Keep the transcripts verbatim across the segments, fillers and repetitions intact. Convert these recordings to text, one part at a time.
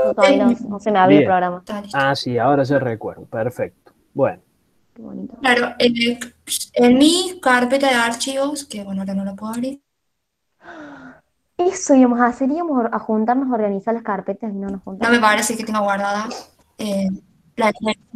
Yo todavía no, no se me abrió el Bien. programa. Está listo. Ah, sí, ahora se recuerdo. Perfecto. Bueno, Qué bonito. Claro, eh, en mi carpeta de archivos, que bueno, ahora no la puedo abrir, Eso íbamos a hacer, íbamos a juntarnos a organizar las carpetas y no nos no me juntamos. parece que tenga guardada eh, la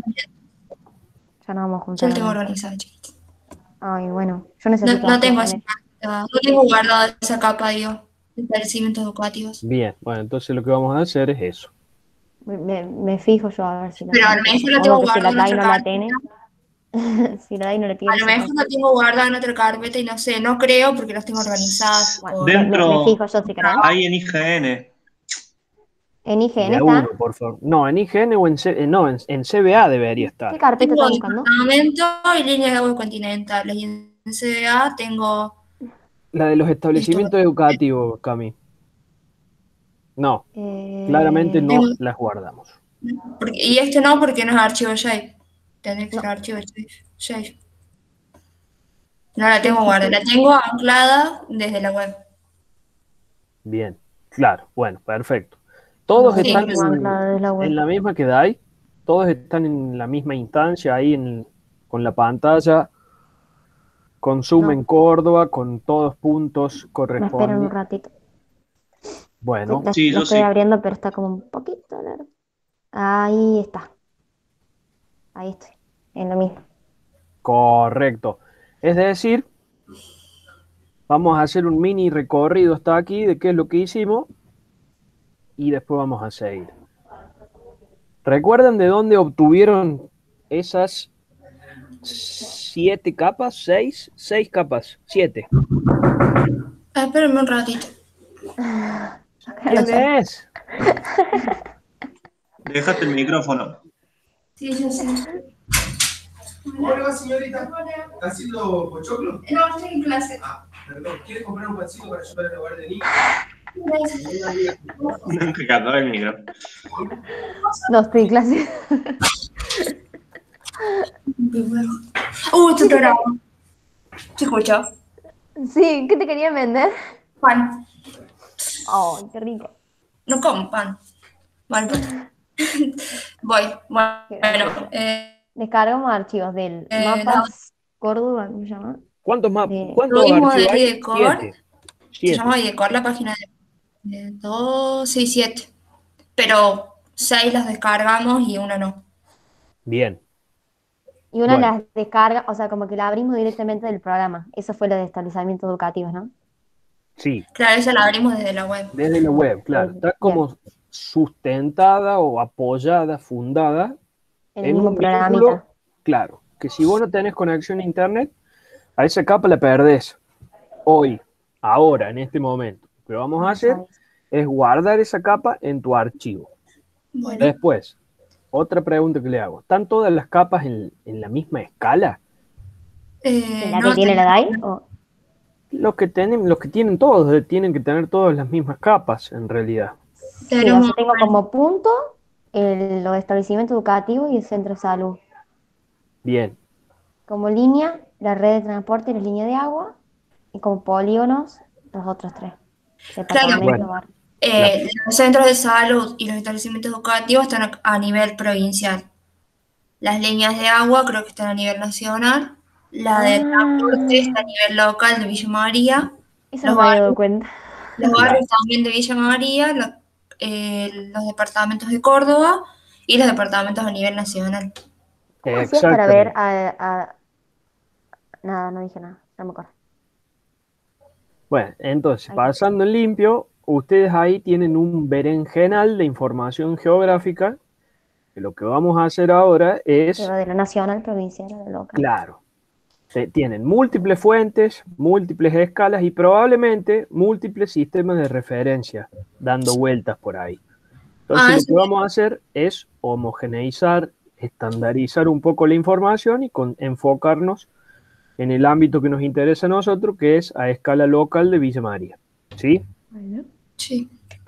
Ya nos vamos a yo juntar la a tengo organizar. organizada, chiquita. Ay, bueno, yo No, necesito no hacer tengo esa también. carpeta, no tengo guardada esa capa, digo, de establecimientos educativos. bien. Bueno, entonces lo que vamos a hacer es eso. Me, me- me fijo yo a ver si la Pero a tengo, lo pero mejor la supongo tengo que si la guardada en Dai otra no la carpeta. tiene, si la Dai no la A tiene, lo se mejor fue. la tengo guardada en otra carpeta y no sé, no creo porque las tengo organizadas Bueno, por... me, me- me fijo Dentro yo si querés. hay en I G N. ¿En I G N De a uno, está? por favor. No, en I G N o en, C- eh, no, en, en C B A debería ¿Qué estar. carpeta Tengo estás buscando? departamento y líneas de agua continentales. Y en C D A tengo La de los esto. establecimientos educativos, Cami. No, claramente Eh, no Tengo- las guardamos. porque- y este no porque no es archivo Shape. Tendría que ser no, archivo Shape. No la sí, tengo sí, guardada, sí. la tengo anclada desde la web. Bien, claro, bueno, perfecto. Yo Todos también la Sí, están tengo en, anclada desde la en web. la misma que DAI, todos están en la misma instancia, ahí en- con la pantalla, con Zoom en No, Córdoba, con todos puntos me esperan un correspondientes. ratito. Sí, Bueno, la, Sí, la yo estoy sí. abriendo, pero está como un poquito largo. Ahí está. Ahí estoy. En lo mismo. correcto. Es decir, vamos a hacer un mini recorrido hasta aquí de qué es lo que hicimos y después vamos a seguir. ¿Recuerdan de dónde obtuvieron esas siete capas? ¿Seis? Seis capas. Siete. Ah, espérenme un ratito. Acá lo ¿Quién sé. es? Déjate el micrófono. Sí, yo sé. ¿Cómo le va, señorita? ¿Está haciendo pochoclo? No, estoy en clase. Ah, perdón. ¿Quiere comprar un pancito para ayudar a lavar de niño? Nunca cantaba el micrófono. No, estoy en clase. Uh, este programa. ¿Se escucha? Sí, ¿qué te querían vender? Pan. Ay, qué rico. No como pan. Vale, pan. Voy. Qué Bueno, gracioso. eh, Descargamos archivos del eh, la- Mapas Córdoba, ¿cómo se llama? ¿Cuántos más? De... ¿Cuántos tuvimos de archivos hay? IDECOR. Siete. Se llama Siete. IDECOR la página de, de dos y siete. Pero seis las descargamos y una no. Bien. Y una Bueno, las descarga, o sea, como que la abrimos directamente del programa. Eso fue lo de establecimientos educativos, ¿no? sí. Claro, esa la abrimos desde la web. Desde la web, claro. Eh, Está bien, como sustentada o apoyada, fundada en el en mismo un vínculo, programita. claro, que si vos no tenés conexión a internet, a esa capa la perdés hoy, ahora, en este momento. Lo que vamos a No hacer sabes. es guardar esa capa en tu archivo. Bueno, Después, otra pregunta que le hago. ¿Están todas las capas en, en la misma escala? ¿En eh, la que no tiene la tenemos. D A I? ¿O? Los que tienen, los que tienen todos, eh, tienen que tener todas las mismas capas, en realidad. Sí, o Tenemos. sea, tengo como punto el, los establecimientos educativos y el centro de salud. Bien, Como línea, la red de transporte y la línea de agua. Y como polígonos, los otros tres. Claro, Departamento, bueno, barrio. la- eh, los centros de salud y los establecimientos educativos están a, a nivel provincial. Las líneas de agua creo que están a nivel nacional. La de transporte está a Ah, nivel local de Villa María. eso Los no me había dado barrios, cuenta. los claro, barrios también de Villa María. Lo- eh, los departamentos de Córdoba y los departamentos a nivel nacional. ¿Cómo hacías para ver exactamente. a, a- Nada, no dije nada, no me acuerdo. Bueno, entonces, Ahí está. pasando en limpio, ustedes ahí tienen un berenjenal de información geográfica, que lo que vamos a hacer ahora Que es, va de la nacional, provincial a la local. claro, te- tienen múltiples fuentes, múltiples escalas y probablemente múltiples sistemas de referencia dando vueltas por ahí. Entonces, Ah, lo eso que vamos a hacer es homogeneizar, estandarizar un poco la información y con, enfocarnos en el ámbito que nos interesa a nosotros, que es a escala local de Villa María. ¿Sí? Bueno. sí.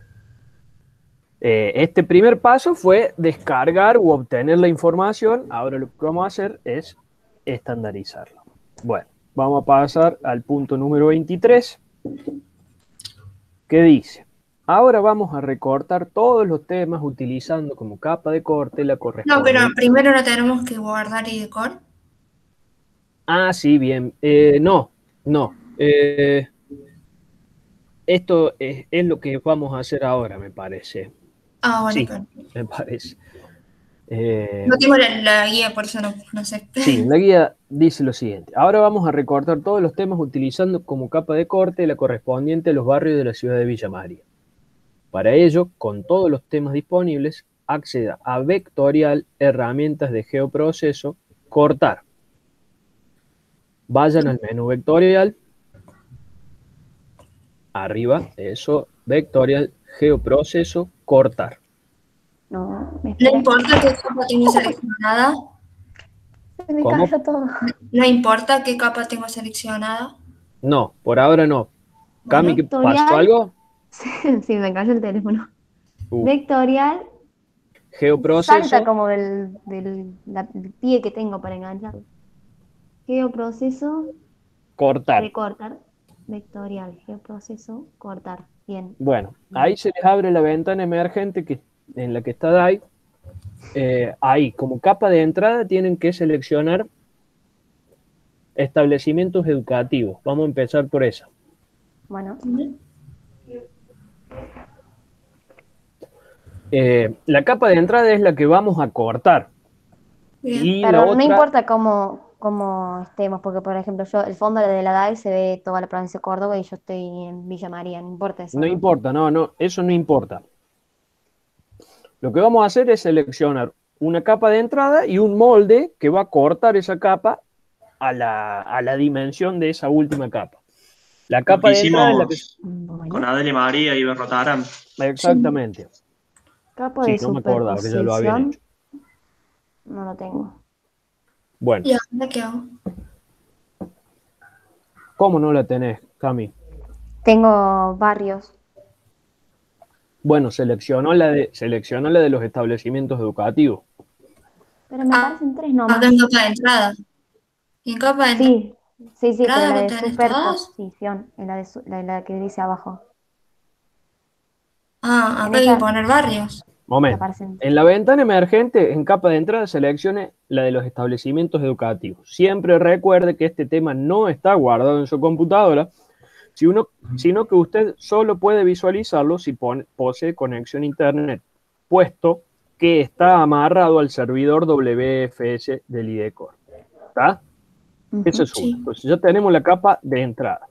Eh, este primer paso fue descargar u obtener la información. Ahora lo que vamos a hacer es estandarizarlo. Bueno, vamos a pasar al punto número veintitrés, que dice, Ahora vamos a recortar todos los temas utilizando como capa de corte la No, correspondiente. pero primero lo tenemos que guardar y decor. Ah, sí, bien. Eh, no, no. Eh, esto es, es lo que vamos a hacer ahora, me parece. Ah, bueno, Sí, pero me parece. Eh, no tengo la, la guía, por eso no, no sé. sí, la guía dice lo siguiente. Ahora vamos a recortar todos los temas utilizando como capa de corte la correspondiente a los barrios de la ciudad de Villa María. Para ello, con todos los temas disponibles, acceda a Vectorial, herramientas de geoproceso, cortar. Vayan al menú Vectorial, arriba, eso, Vectorial, geoproceso, cortar. No, me No espera. importa qué capa tengo seleccionada. Se me ¿Cómo? cayó todo. No importa qué capa tengo seleccionada. No, por ahora no. Cami, ¿qué pasó Vectorial. algo? Sí, me cayó el teléfono. Uh, Vectorial. geoproceso, Salta como del, del, la- del pie que tengo para engancharlo. Geoproceso, cortar. recortar. Vectorial, geoproceso, cortar. Bien. Bueno, ahí se les abre la ventana emergente que, en la que está D A I. Eh, ahí, como capa de entrada, tienen que seleccionar establecimientos educativos. Vamos a empezar por esa. Bueno, Eh, la capa de entrada es la que vamos a cortar. Bien. Y la pero no otra, importa cómo, cómo estemos, porque por ejemplo, yo, el fondo de la D A I se ve toda la provincia de Córdoba y yo estoy en Villa María, no importa eso, no ¿no? importa, no, no, eso no importa. Lo que vamos a hacer es seleccionar una capa de entrada y un molde que va a cortar esa capa a la, a la dimensión de esa última capa. La Lo capa que de entrada es la que... hicimos con Bueno, Adele María y Berrotarán. Exactamente. capa Sí, de no me acordaba que ya lo habían superposición, hecho. no lo tengo. Bueno, ¿Y ahora qué hago? ¿cómo no la tenés, Cami? Tengo barrios. Bueno, seleccionó la de, seleccionó la de los establecimientos educativos. Pero me Ah, aparecen tres Acá nomás. en capa de entrada. ¿Y en capa de entrada? Sí, sí, sí, pero ¿Entrada la no de tenés todas? superposición, en la, de su- la, la que dice abajo. Ah, En acá hay que esa poner barrios. me Momento. aparecen. En la ventana emergente, en capa de entrada, seleccione la de los establecimientos educativos. Siempre recuerde que este tema no está guardado en su computadora, si uno, sino que usted solo puede visualizarlo si pone, posee conexión a internet, puesto que está amarrado al servidor W F S del IDECOR. ¿Está? Eso es uno. Sí. Entonces ya tenemos la capa de entrada.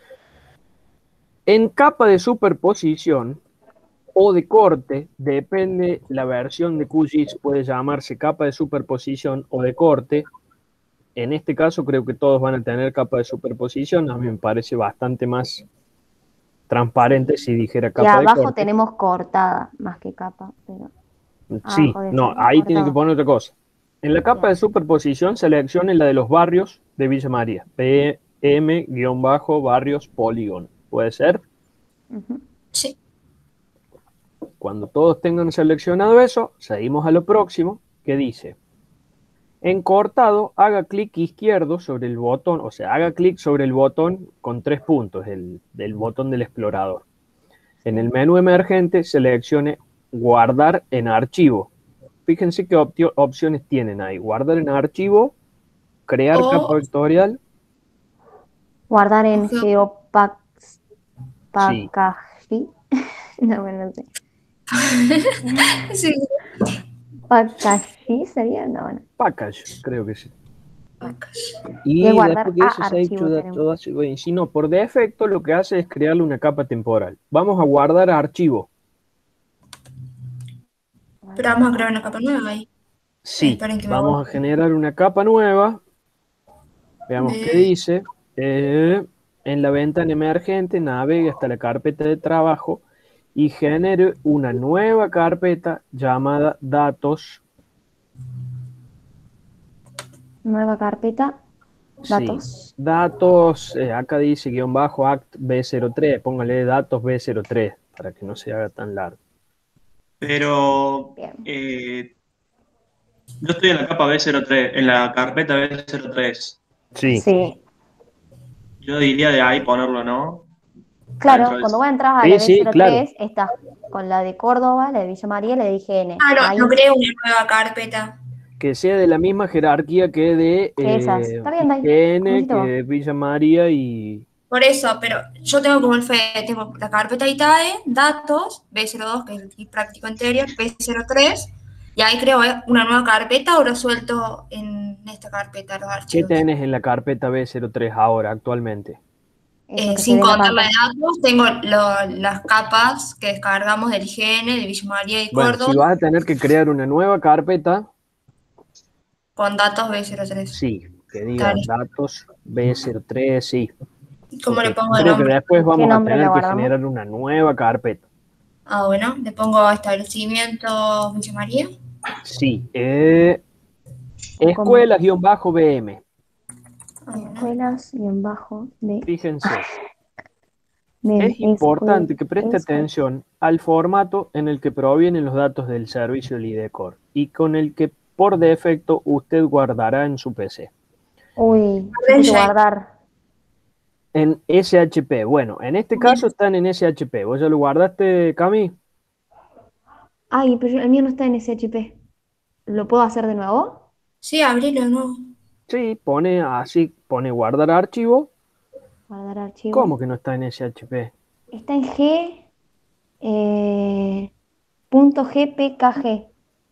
En capa de superposición o de corte, depende la versión de Q G I S, puede llamarse capa de superposición o de corte. En este caso creo que todos van a tener capa de superposición. A mí me parece bastante más transparente si dijera Y capa de abajo corte. tenemos cortada, más que capa, pero Sí, abajo de no, eso, ahí tiene que cortado. poner otra cosa. En la capa Bien. de superposición seleccione la de los barrios de Villa María. P M-barrios polígono. ¿Puede ser? Ujú. Sí. Cuando todos tengan seleccionado eso, seguimos a lo próximo, que dice, en cortado, haga clic izquierdo sobre el botón, o sea, haga clic sobre el botón con tres puntos, el, del botón del explorador. En el menú emergente, seleccione guardar en archivo. Fíjense qué opti- opciones tienen ahí. Guardar en archivo, crear O- capa vectorial. Guardar en Ojo. Geopack Sí. Packaging. No, bueno, no sé. Sí. Packaging sería, no, bueno. Package, creo que sí. Acá. Y Y guardar después de a eso, Save archivo to that- tenemos. todo así, bueno, si no, por defecto lo que hace es crearle una capa temporal. Vamos a guardar archivo. Pero vamos a crear una capa nueva ahí. Sí, Esperen que me vamos voy. a generar una capa nueva. Veamos Eh. qué dice. Eh, en la ventana emergente, navegue hasta la carpeta de trabajo y genere una nueva carpeta llamada datos. Nueva carpeta, Sí, datos. datos, eh, acá dice guión bajo act B cero tres, póngale datos B cero tres para que no se haga tan largo. Pero Bien. eh, yo estoy en la capa B cero tres, en la carpeta B cero tres. Sí, Sí, Yo diría de ahí ponerlo, ¿no? Claro, Adentro cuando del- vos entras a Sí, la sí, B cero tres, claro. estás con la de Córdoba, la de Villa María, la de I G N. Ah, no, Ahí, no creo una nueva carpeta. Que sea de la misma jerarquía que de que esas. eh, Está bien, Dai. ¿Cómo I G N, hiciste que vos? de Villa María y... Por eso, pero yo tengo como el F E D, tengo la carpeta I T A E, datos, B cero dos, que es el práctico interior, B cero tres, y ahí creo eh, una nueva carpeta o lo suelto en esta carpeta, los ¿Qué archivos. tenés en la carpeta B cero tres ahora, actualmente? Eso Eh, que se sin ve en la contar la de pantalla. datos, tengo lo- las capas que descargamos del I G N, de Villa María y Bueno, Córdoba, si vas a tener que crear una nueva carpeta, con datos B cero tres. sí, que diga Dale. datos B cero tres, sí. ¿Cómo le Porque pongo de creo que nombre? después ¿Qué vamos a nombre le tener que guardamos? generar una nueva carpeta. Ah, bueno, le pongo establecimiento Villa María. Sí, eh, ¿Cómo? escuelas-B M. Ah, bueno. Escuelas y en bajo de... Fíjense, Bien, es importante escuel- que preste escuel- atención al formato en el que provienen los datos del servicio Lidecor y con el que por defecto usted guardará en su P C. Uy, yo Orden quiero shape. guardar. En S H P, bueno, en este caso están en S H P. ¿Vos ya lo guardaste, Cami? Ay, pero yo- el mío no está en S H P. ¿Lo puedo hacer de nuevo? Sí, abrilo de nuevo. Sí, pone así, pone guardar archivo. Guardar archivo. ¿Cómo que no está en S H P? Está en G. Eh, punto GPKG.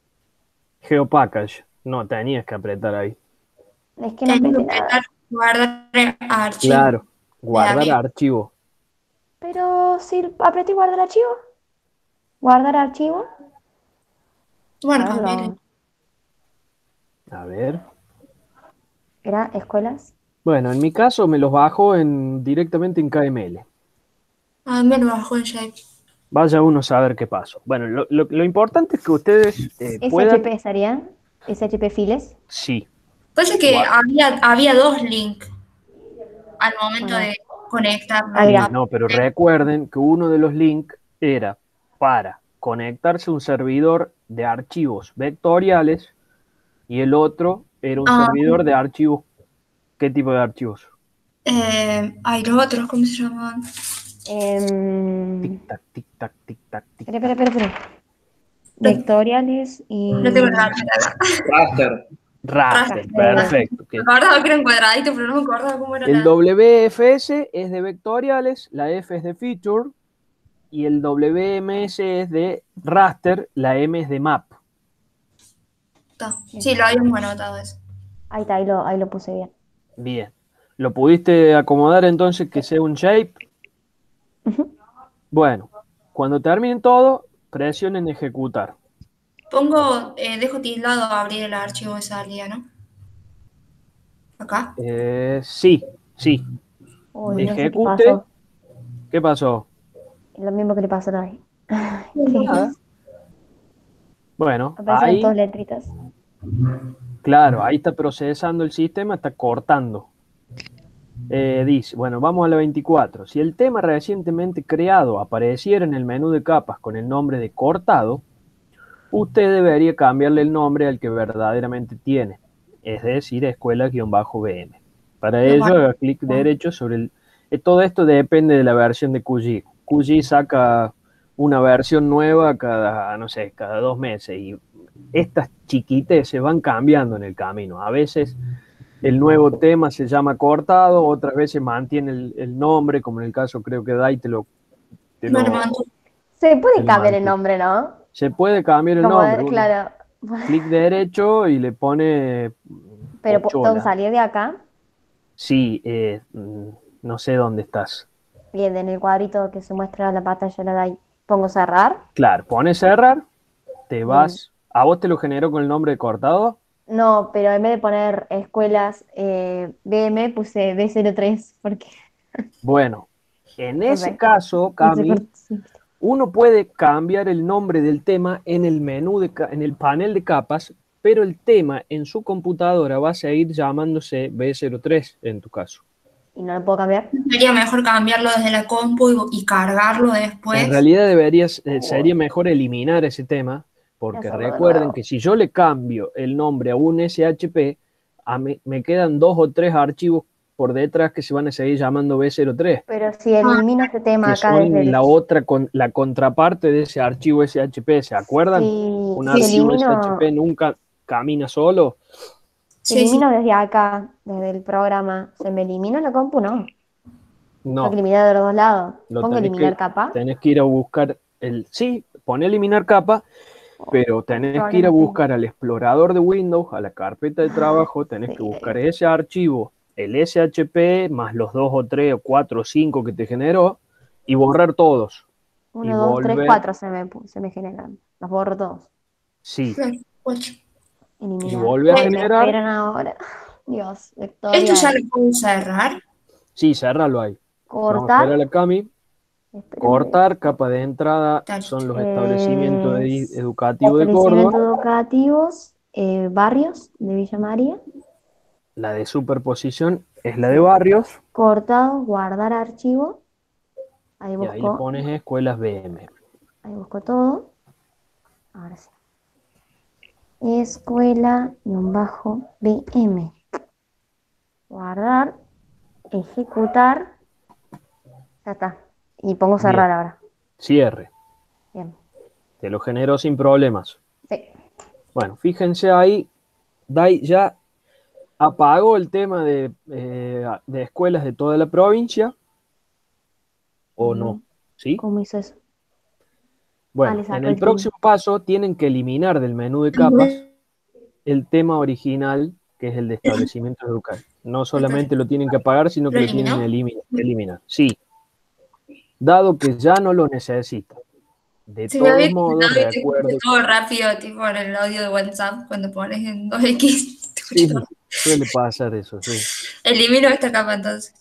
Geopackage. No, tenías que apretar ahí. Es que no Tengo que apreté apretar nada. guardar archivo. Claro, guardar David. archivo. Pero si apreté guardar archivo. Guardar archivo. Bueno, A ver, cambiar. lo- A ver. Era escuelas. Bueno, en mi caso me los bajo en, directamente en K M L. Ah, me lo bajo en shape. Vaya uno a saber qué pasó. Bueno, lo, lo- lo importante es que ustedes eh, puedan... S H P estarían. S H P files. Sí, Pasa que Guarda. había, había dos links al momento Bueno. de conectar. Ah, sí, mira. no, pero recuerden que uno de los links era para conectarse a un servidor de archivos vectoriales y el otro era un Ah. servidor de archivos. ¿Qué tipo de archivos? Eh, ay, los otros, ¿cómo se llamaban? Em, Tic tac, tic tac, tic tac, tic espera, tac. espera, espera, espera. Vectoriales y... No tengo la carpeta acá. Raster. Raster, Raster. perfecto. que- Me acordaba que era un cuadradito, pero no me acordaba cómo era El la... W F S es de vectoriales, la F es de feature y el W M S es de raster, la M es de map. Está. Sí, lo habíamos anotado eso. Ahí está, ahí lo, ahí lo puse bien. Bien. ¿Lo pudiste acomodar entonces que sea un shape? Ujú. Bueno, cuando terminen todo, presionen ejecutar. Pongo, eh, dejo tildado a abrir el archivo de salida, ¿no? Acá. Eh, sí, sí. Uy, no sé qué Ejecute. pasó. ¿Qué pasó? Lo mismo que le pasó a David. Nada. Bueno, Aparecieron ahí, todas letritas. claro, ahí está procesando el sistema, está cortando. Eh, dice, bueno, vamos a la veinticuatro. Si el tema recientemente creado apareciera en el menú de capas con el nombre de cortado, usted debería cambiarle el nombre al que verdaderamente tiene, es decir, escuela-B M. Para ello, haga clic derecho sobre el... eh, Todo esto depende de la versión de Q G. Q G saca una versión nueva cada, no sé, cada dos meses y estas chiquites se van cambiando en el camino. A veces el nuevo tema se llama cortado, otras veces mantiene el, el nombre, como en el caso creo que Dai te lo... te lo- Me lo mando. Se puede El cambiar el manto. nombre, ¿no? se puede cambiar el Como, nombre. uno claro. clic derecho y le pone Pero ¿puedo Ochola. salir de acá? Sí, eh, mm, no sé dónde estás. Bien, en el cuadrito que se muestra la pantalla le da- pongo cerrar. Claro, pones cerrar, te vas. ¿A vos te lo generó con el nombre de cortado? No, pero en vez de poner escuelas eh, B M puse B cero tres porque Bueno, en ese Ok. caso, Cami, no sé por- sí. uno puede cambiar el nombre del tema en el menú, de ca- en el panel de capas, pero el tema en su computadora va a seguir llamándose B cero tres en tu caso. ¿Y no lo puedo cambiar? Sería mejor cambiarlo desde la compu y, y cargarlo después. En realidad deberías, eh, sería mejor eliminar ese tema, porque Hacerlo de recuerden nuevo. que si yo le cambio el nombre a un S H P, a mí- me quedan dos o tres archivos por detrás que se van a seguir llamando B cero tres. Pero si elimino ese tema Que acá son desde el... la otra, con, la contraparte de ese archivo S H P, ¿se acuerdan? Si, Un si archivo elimino, S H P nunca camina solo. si Sí, sí. elimino desde acá, desde el programa, ¿se me elimina la compu? No. Tengo No, que eliminar de los dos lados. lo Pongo tenés eliminar que, capa. tenés que ir a buscar el... Sí, pone eliminar capa, pero tenés que ir a Problemas buscar al explorador de Windows, a la carpeta de trabajo, tenés Sí, que buscar ese archivo, el S H P, más los dos o tres o cuatro o cinco que te generó, y borrar todos. Y uno, dos, tres, volver, cuatro se me, pu- se me generan. Los borro todos. sí, Claro, ocho. y Eliminar. volver a ¿Qué me generar, esperan ahora? Dios, ¿Esto ya vectorial. lo puedo cerrar? sí, cerralo ahí. Vamos a esperar a Cortar. la Cami. Espérame. Cortar, capa de entrada, Está son listo. los establecimientos de- Es educativos de establecimientos Córdoba. educativos, eh, barrios de Villa María. La de superposición es la de Sí. barrios, Cortado, guardar archivo. Ahí y ahí le busco, pones escuelas B M. ahí busco todo. Ahora sí. Escuela-B M. Guardar, ejecutar. Ya está. Y pongo cerrar Bien. ahora. Cierre. Bien. Te lo generó sin problemas. Sí. Bueno, fíjense ahí, Dai ya apagó el tema de, eh, de escuelas de toda la provincia, ¿o no? ¿Sí? ¿Cómo hizo eso? Bueno, le en sacó el el próximo paso tienen que eliminar del menú de capas el tema original, que es el de establecimientos educativos. No solamente lo tienen que apagar, sino que ¿Lo lo tienen que eliminó? elimi- eliminar. Sí, dado que ya no lo necesitan. De Se me todos había modos, quedado y te escuché recuerde, todo rápido, tipo en el audio de WhatsApp, cuando pones en dos equis. Te escuché sí, todo. suele pasar eso, sí. Elimino esta capa entonces.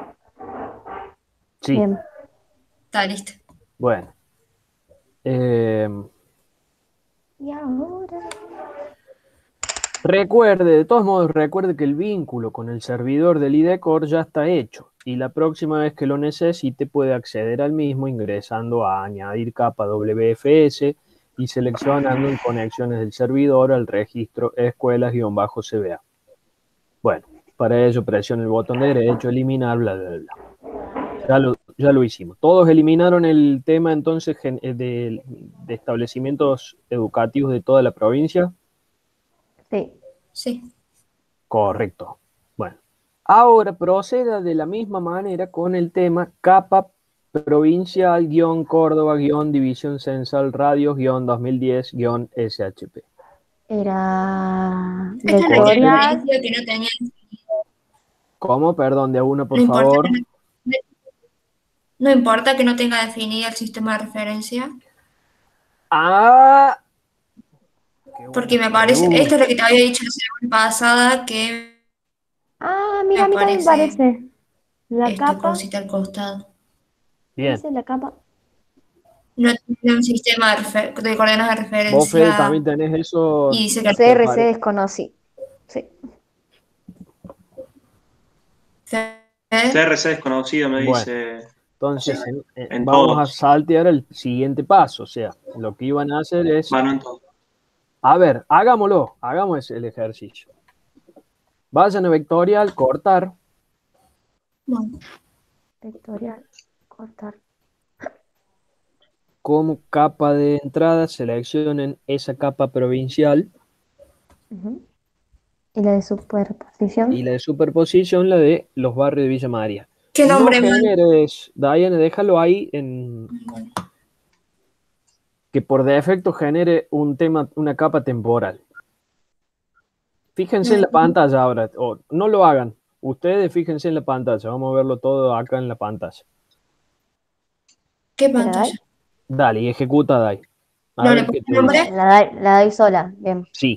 Sí, Bien. Está listo. bueno. Eh, Y ahora. recuerde, de todos modos, recuerde que el vínculo con el servidor del I D E Core ya está hecho y la próxima vez que lo necesite puede acceder al mismo ingresando a añadir capa W F S y seleccionando en conexiones del servidor al registro escuelas-C B A. Bueno, para ello presione el botón derecho, eliminar, bla, bla, bla. Ya lo, ya lo hicimos. Todos eliminaron el tema entonces gen- de, de establecimientos educativos de toda la provincia. Sí. Sí. Correcto. Bueno, ahora proceda de la misma manera con el tema capa provincial, guión Córdoba, guión División Censal Radios, guión dos mil diez, guión S H P. Era Esta es la que vectorial. me decía que no tenía. ¿Cómo? Perdón, de una, por No importa, favor. que no, no importa que no tenga definido el sistema de referencia, Ah, qué porque buena me parece, pregunta. esto es lo que te había dicho la semana pasada, que Ah, me mira, a mí también me aparece parece. La esta capa. cosita al costado. Bien. Dice la capa. No tiene un sistema de, refer- de coordenadas de Vos, Fede, referencia también tenés eso. y dice que C R C Vale. desconocí. Sí. C- C R C desconocido me Bueno. dice. Entonces, en- en- En vamos a todos. saltear el siguiente paso. O sea, lo que iban a hacer es, Bueno, en todos. a ver, hagámoslo, hagamos el ejercicio. Vayan a vectorial, cortar, Bueno, Vectorial. Cortar. como capa de entrada, seleccionen esa capa provincial Ujú. Y la de superposición. y la de superposición, la de los barrios de Villa María. ¿qué No nombre más? generes, Diane, déjalo ahí en Bueno, que por defecto genere un tema, una capa temporal. Fíjense en la pantalla ahora, o no lo hagan. Ustedes fíjense en la pantalla, vamos a verlo todo acá en la pantalla. ¿qué ¿La pantalla? DAI? Dale, y ejecuta D A I. A ¿No le ver pongo qué te nombre? dice. La DAI, la DAI sola. Bien. Sí.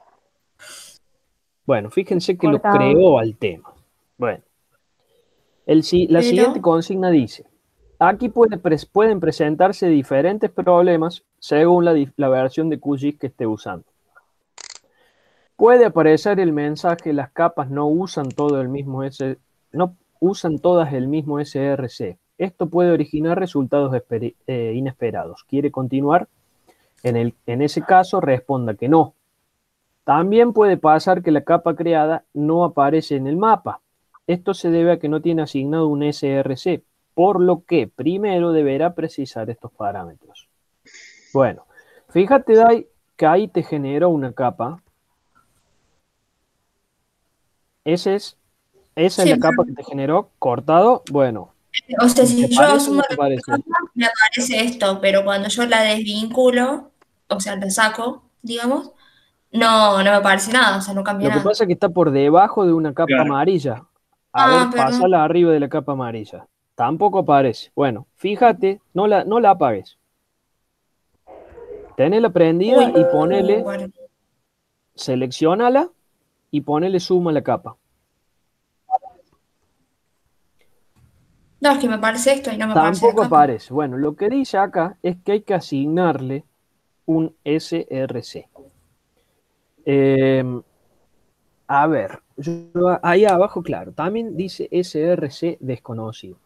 Bueno, fíjense que lo Cortado. creó al tema. Bueno, el, si- la Pero- siguiente consigna dice, aquí puede pres- pueden presentarse diferentes problemas según la, di- la versión de Q G I S que esté usando. Puede aparecer el mensaje, las capas no usan todo el mismo S, no usan todas el mismo S R C. Esto puede originar resultados esperi- eh, inesperados. ¿Quiere continuar? En, el, en ese caso, responda que no. También puede pasar que la capa creada no aparece en el mapa. Esto se debe a que no tiene asignado un S R C, por lo que primero deberá precisar estos parámetros. Bueno, fíjate, Dai, que ahí te generó una capa. Ese es, esa es Sí, la capa que te generó cortado. Bueno, o sea, ¿te si yo parece o asumo no te la parece? capa, me aparece esto, pero cuando yo la desvinculo, o sea, la saco, digamos, no, no me aparece nada, o sea, no cambia Lo que nada. pasa es que está por debajo de una capa Claro. amarilla. A ver, Ah, perdón. pásala arriba de la capa amarilla. Tampoco aparece. Bueno, fíjate, no la, no la apagues. Tenela prendida Uy, y ponele, bueno. seleccionala y ponele zoom a la capa. No, es que me aparece esto y no me aparece la Tampoco capa. aparece. Bueno, lo que dice acá es que hay que asignarle un S R C. Eh, a ver, yo- ahí abajo, claro, también dice S R C desconocido.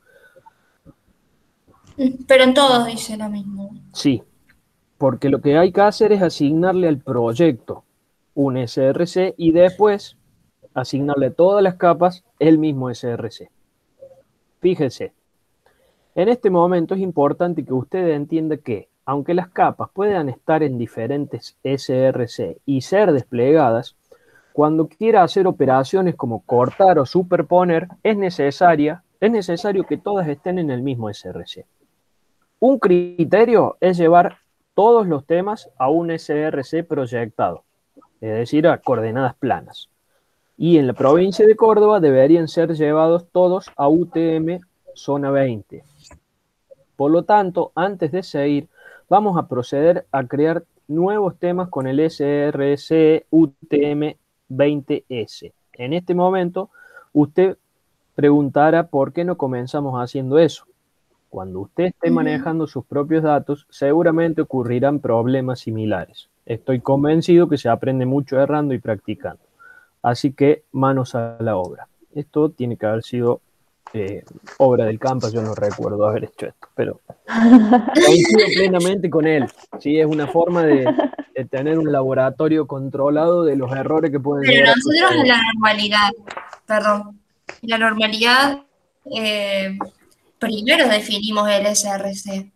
Mm, Pero en todos dice lo mismo. Sí, porque lo que hay que hacer es asignarle al proyecto un S R C y después asignarle a todas las capas el mismo S R C. Fíjese, en este momento es importante que usted entienda que, aunque las capas puedan estar en diferentes S R C y ser desplegadas, cuando quiera hacer operaciones como cortar o superponer, es necesaria, es necesario que todas estén en el mismo S R C. Un criterio es llevar todos los temas a un S R C proyectado, es decir, a coordenadas planas. Y en la provincia de Córdoba deberían ser llevados todos a U T M zona veinte. Por lo tanto, antes de seguir, vamos a proceder a crear nuevos temas con el S R C U T M veinte S. En este momento, usted preguntará por qué no comenzamos haciendo eso. Cuando usted esté Ujú. manejando sus propios datos, seguramente ocurrirán problemas similares. Estoy convencido que se aprende mucho errando y practicando. Así que manos a la obra. Esto tiene que haber sido eh, obra del Campa, yo no recuerdo haber hecho esto, pero coincido plenamente con él. Sí, es una forma de, de tener un laboratorio controlado de los errores que pueden Pero llegar a nosotros en suceder. la normalidad, perdón, en la normalidad eh, primero definimos el S R C.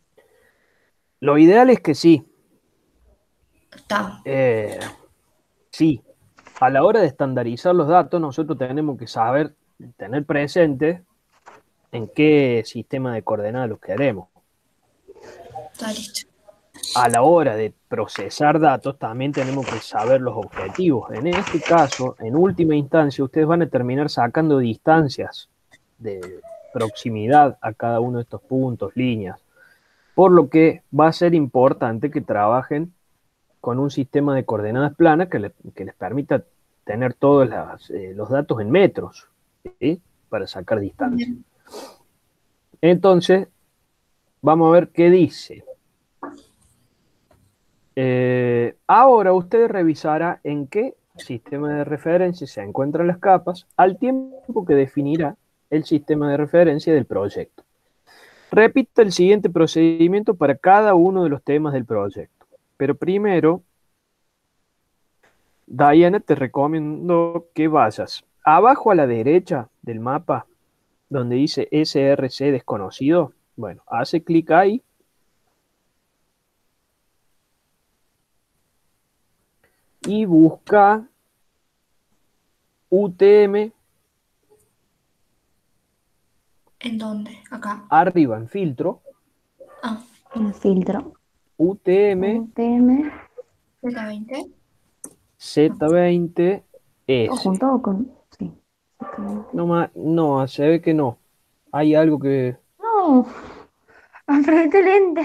Lo ideal es que sí, Está. eh, sí. A la hora de estandarizar los datos, nosotros tenemos que saber, tener presente en qué sistema de coordenadas los queremos. Está listo. A la hora de procesar datos también tenemos que saber los objetivos. En este caso, en última instancia, ustedes van a terminar sacando distancias de proximidad a cada uno de estos puntos, líneas, por lo que va a ser importante que trabajen con un sistema de coordenadas planas que, le, que les permita tener todos las, eh, los datos en metros, ¿sí? Para sacar distancia. Bien. Entonces, vamos a ver qué dice. Eh, ahora usted revisará en qué sistema de referencia se encuentran las capas al tiempo que definirá el sistema de referencia del proyecto. Repita el siguiente procedimiento para cada uno de los temas del proyecto. Pero primero, Diana, te recomiendo que vayas abajo a la derecha del mapa, donde dice S R C desconocido. Bueno, hace clic ahí. Y busca U T M ¿En dónde? Acá. arriba en filtro. Ah, El filtro. U T M U T M. Z veinte. Z veinte S. ¿Todo junto o con...? Sí. exactamente. No, ma- no, se ve que no. Hay algo que... No. Apreté lente.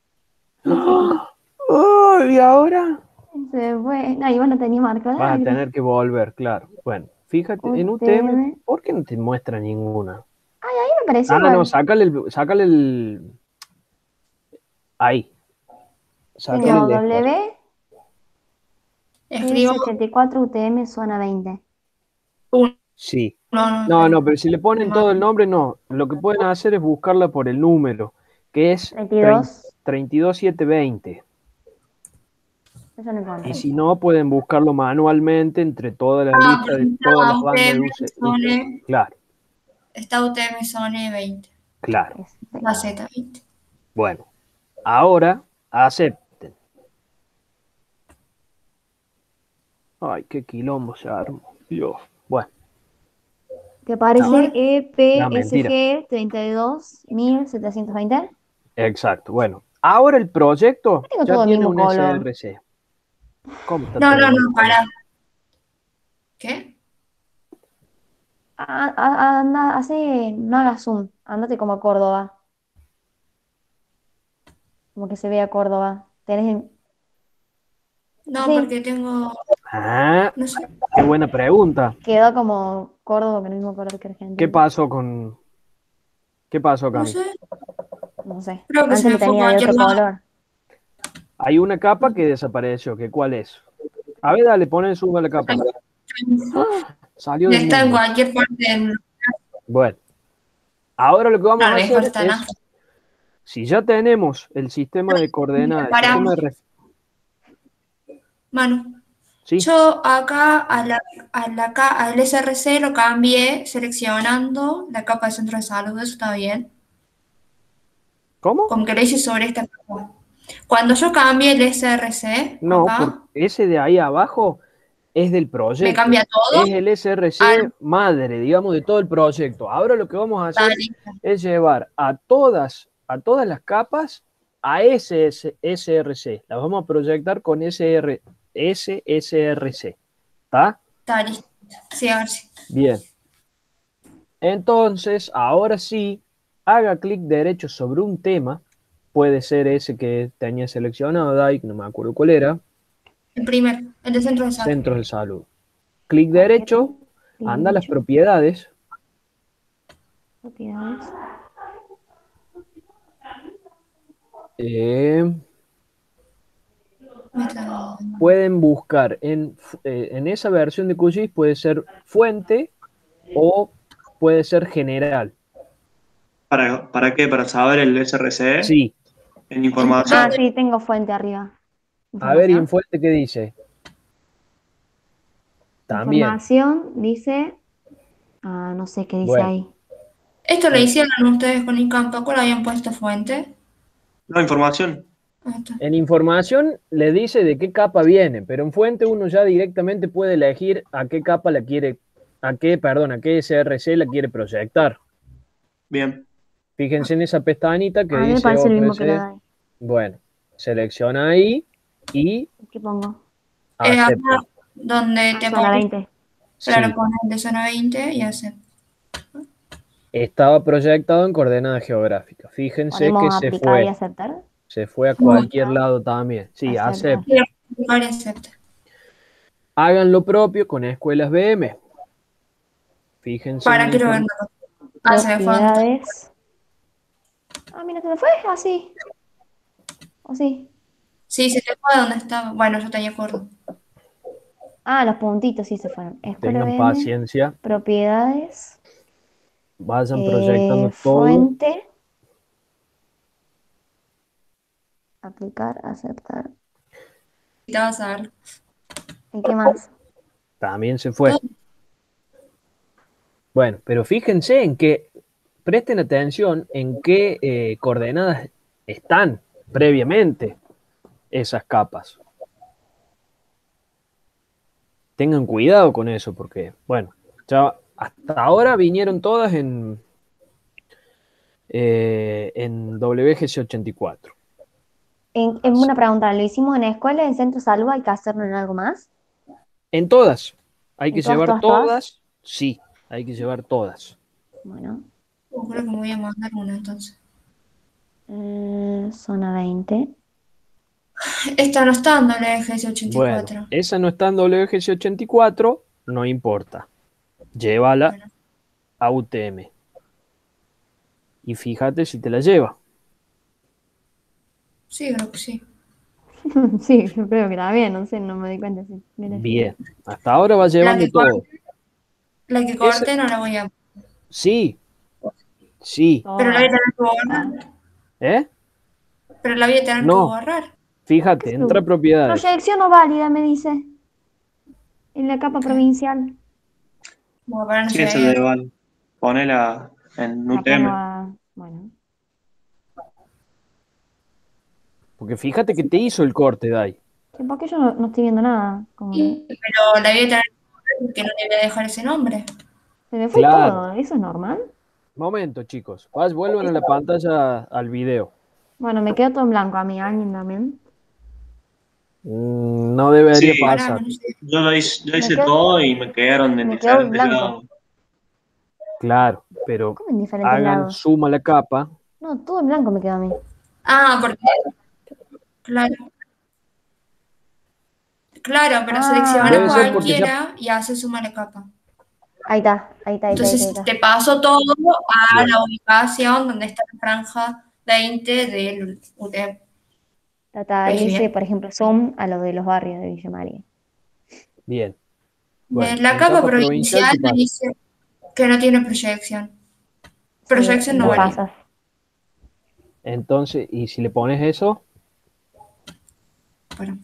¡Oh! ¿Y ahora? Se fue. No, igual no tenía marca Vas a de tener que volver, claro. Bueno, fíjate, en U T M, U T M. ¿por qué no te muestra ninguna? Ay, ahí me pareció Ah, no, igual. sácale el... Sácale el... Ahí. Sácale Tengo el de estos. W Escribo ochenta y cuatro U T M zona veinte. uno. Sí. No, no, No, espera. no, pero si le ponen todo el nombre, no. Lo que pueden hacer es buscarla por el número, que es treinta y dos. treinta y dos mil setecientos veinte. Yo no encontré. Y si no, pueden buscarlo manualmente entre toda la Ah, lista de porque todas las está bandas de U T M, U C. Zone, Claro, está U T M Zone veinte, claro. Este. la Z veinte. Bueno, ahora acepten. Ay, qué quilombo se armó. Dios. Bueno, ¿Te parece no, mentira. E P S G treinta y dos mil setecientos veinte? Exacto. Bueno, ahora el proyecto Tengo ya todo el tiene mismo un color. S R C. ¿Cómo está No, todo no, el mismo no, color? pará. ¿Qué? A- a- Anda, hace, no hagas zoom, andate como a Córdoba, como que se vea Córdoba. Tenés, No, sí, porque tengo, Ah, no sé, qué buena pregunta. quedó como Córdoba con el mismo color que ¿Qué Argentina. pasó con... ¿Qué pasó, no Cami? sé, No sé, creo que se antes me lo fue a tenía de cualquier otro lado. color. Hay una capa que desapareció. ¿Qué cuál es? A ver, dale, pon sube la capa. ¡Ah! Salió del Está en mundo. cualquier parte del... Bueno, ahora lo que vamos Claro, a mejor hacer está en es, si ya tenemos el sistema de coordenadas, el Pará, sistema de ref- Manu. ¿sí? Yo acá a la, a la, ca- al S R C lo cambié seleccionando la capa de centro de salud, eso está bien. ¿Cómo? Como que lo hice sobre esta capa. Cuando yo cambié el S R C No, porque acá, ese de ahí abajo es del me proyecto. cambia todo. Es el Ah, S R C madre, digamos, de todo el proyecto. Ahora lo que vamos a hacer dale. es llevar a todas, a todas las capas a ese S R C. Las vamos a proyectar con S R S S R C. ¿Está? Está listo. Sí, a ver si. Bien. Entonces, ahora sí, haga clic derecho sobre un tema. Puede ser ese que tenía seleccionado, Dai, no me acuerdo cuál era. El primero, el de centro de salud. Centros de salud. Clic Ok, derecho, anda a las derecho, propiedades. propiedades. Eh, Me está- pueden buscar en, eh, en esa versión de QGIS, puede ser fuente o puede ser general. ¿Para, para qué? ¿Para saber el S R C? Sí. En información. Ah, sí, tengo fuente arriba. A ver, ¿y en Información. fuente qué dice? También. Información dice. Ah, no sé qué dice Bueno. ahí. Esto lo En- hicieron ustedes con Incampa, ¿cuál habían puesto fuente? No, información. Ahí está. En información le dice de qué capa viene, pero en fuente uno ya directamente puede elegir a qué capa la quiere, a qué, perdón, a qué S R C la quiere proyectar. Bien. Fíjense en esa pestañita que A mí me dice parece lo mismo que lo O P C. da ahí. Bueno, selecciona ahí y ¿Qué pongo? Eh, acepta. acá donde te Zona pones, veinte. claro, Sí, pones de zona veinte y hace. estaba proyectado en coordenadas geográficas. Fíjense que Ponemos se aplicar y fue, aceptar. se fue a cualquier lado también. Sí, Aceptar. acepta. Quiero aplicar y acepta. Hagan lo propio con escuelas B M. Fíjense Para, en quiero inform- verlo. Ah, se me fue donde está. Propiedades. Ah, mira, se me fue así. ¿O sí? Sí, se te fue donde estaba. Bueno, yo tenía acuerdo. Ah, los puntitos sí se fueron. Escuela Tengan B M, paciencia, propiedades, vayan eh, proyectando todo. fuente, aplicar, aceptar. Te vas a ver. ¿Y qué más? También se fue. Bueno, pero fíjense en que, presten atención en qué eh, coordenadas están previamente esas capas. Tengan cuidado con eso porque, bueno, ya hasta ahora vinieron todas en, eh, en W G C ochenta y cuatro. En, en una pregunta, ¿lo hicimos en escuela, en centro de salud? ¿Hay que hacerlo en algo más? En todas. Hay ¿En que todas, llevar todas, todas. todas? Sí, hay que llevar todas. Bueno, Uh, creo que me voy a mandar una entonces. eh, zona veinte. Esta no está en W G S ochenta y Bueno, cuatro. esa no está en W G C ochenta y cuatro, no importa. Llévala Bueno, a U T M. Y fíjate si te la lleva. sí, creo que sí. Sí, yo creo que está bien, no sé, no me di cuenta. Si viene Bien. Hasta ahora va llevando que todo. La que corte no la voy a. Sí, sí. todo. Pero la voy a tener que borrar. ¿Eh? Pero la voy a tener que No. borrar. Fíjate, entra a propiedades. Proyección no válida, me dice. En la capa provincial. Bueno, para no Sí, se ese vea. de Val. Ponela en La pongo U T M. a- Bueno. Porque fíjate que te hizo el corte, Dai. Sí, porque yo no, no estoy viendo nada. Como... Sí, pero la voy a tener porque no le voy a dejar ese nombre. Se me fue Claro. todo. ¿Eso es normal? Momento, chicos. Vas, vuelvan a la pantalla al video. Bueno, me quedo todo en blanco a mí, alguien también. Mm, no debería Sí. Pará, pasar. no sé. Yo lo hice, yo Me hice quedo- todo y me quedaron en me quedó en diferentes blanco. lados. Claro, pero ¿Cómo en diferentes hagan lados? suma la capa. No, todo en blanco me quedó a mí. Ah, porque. Claro. Claro, pero Ah. selecciona Debe ser porque ya- cualquiera y hace suma la capa. Ahí está, ahí está, ahí está, ahí Entonces está. te paso todo a Bien. la ubicación donde está la franja veinte del U T M. Tata, ¿Ves le hice, bien? por ejemplo, zoom a lo de los barrios de Villa María. Bien. Bueno, En la en capa capa provincial, provincial ¿qué me pasa? dice que no tiene proyección. Proyección Sí, no me Bueno. válida. pasas. Entonces, ¿y si le pones eso? Bueno,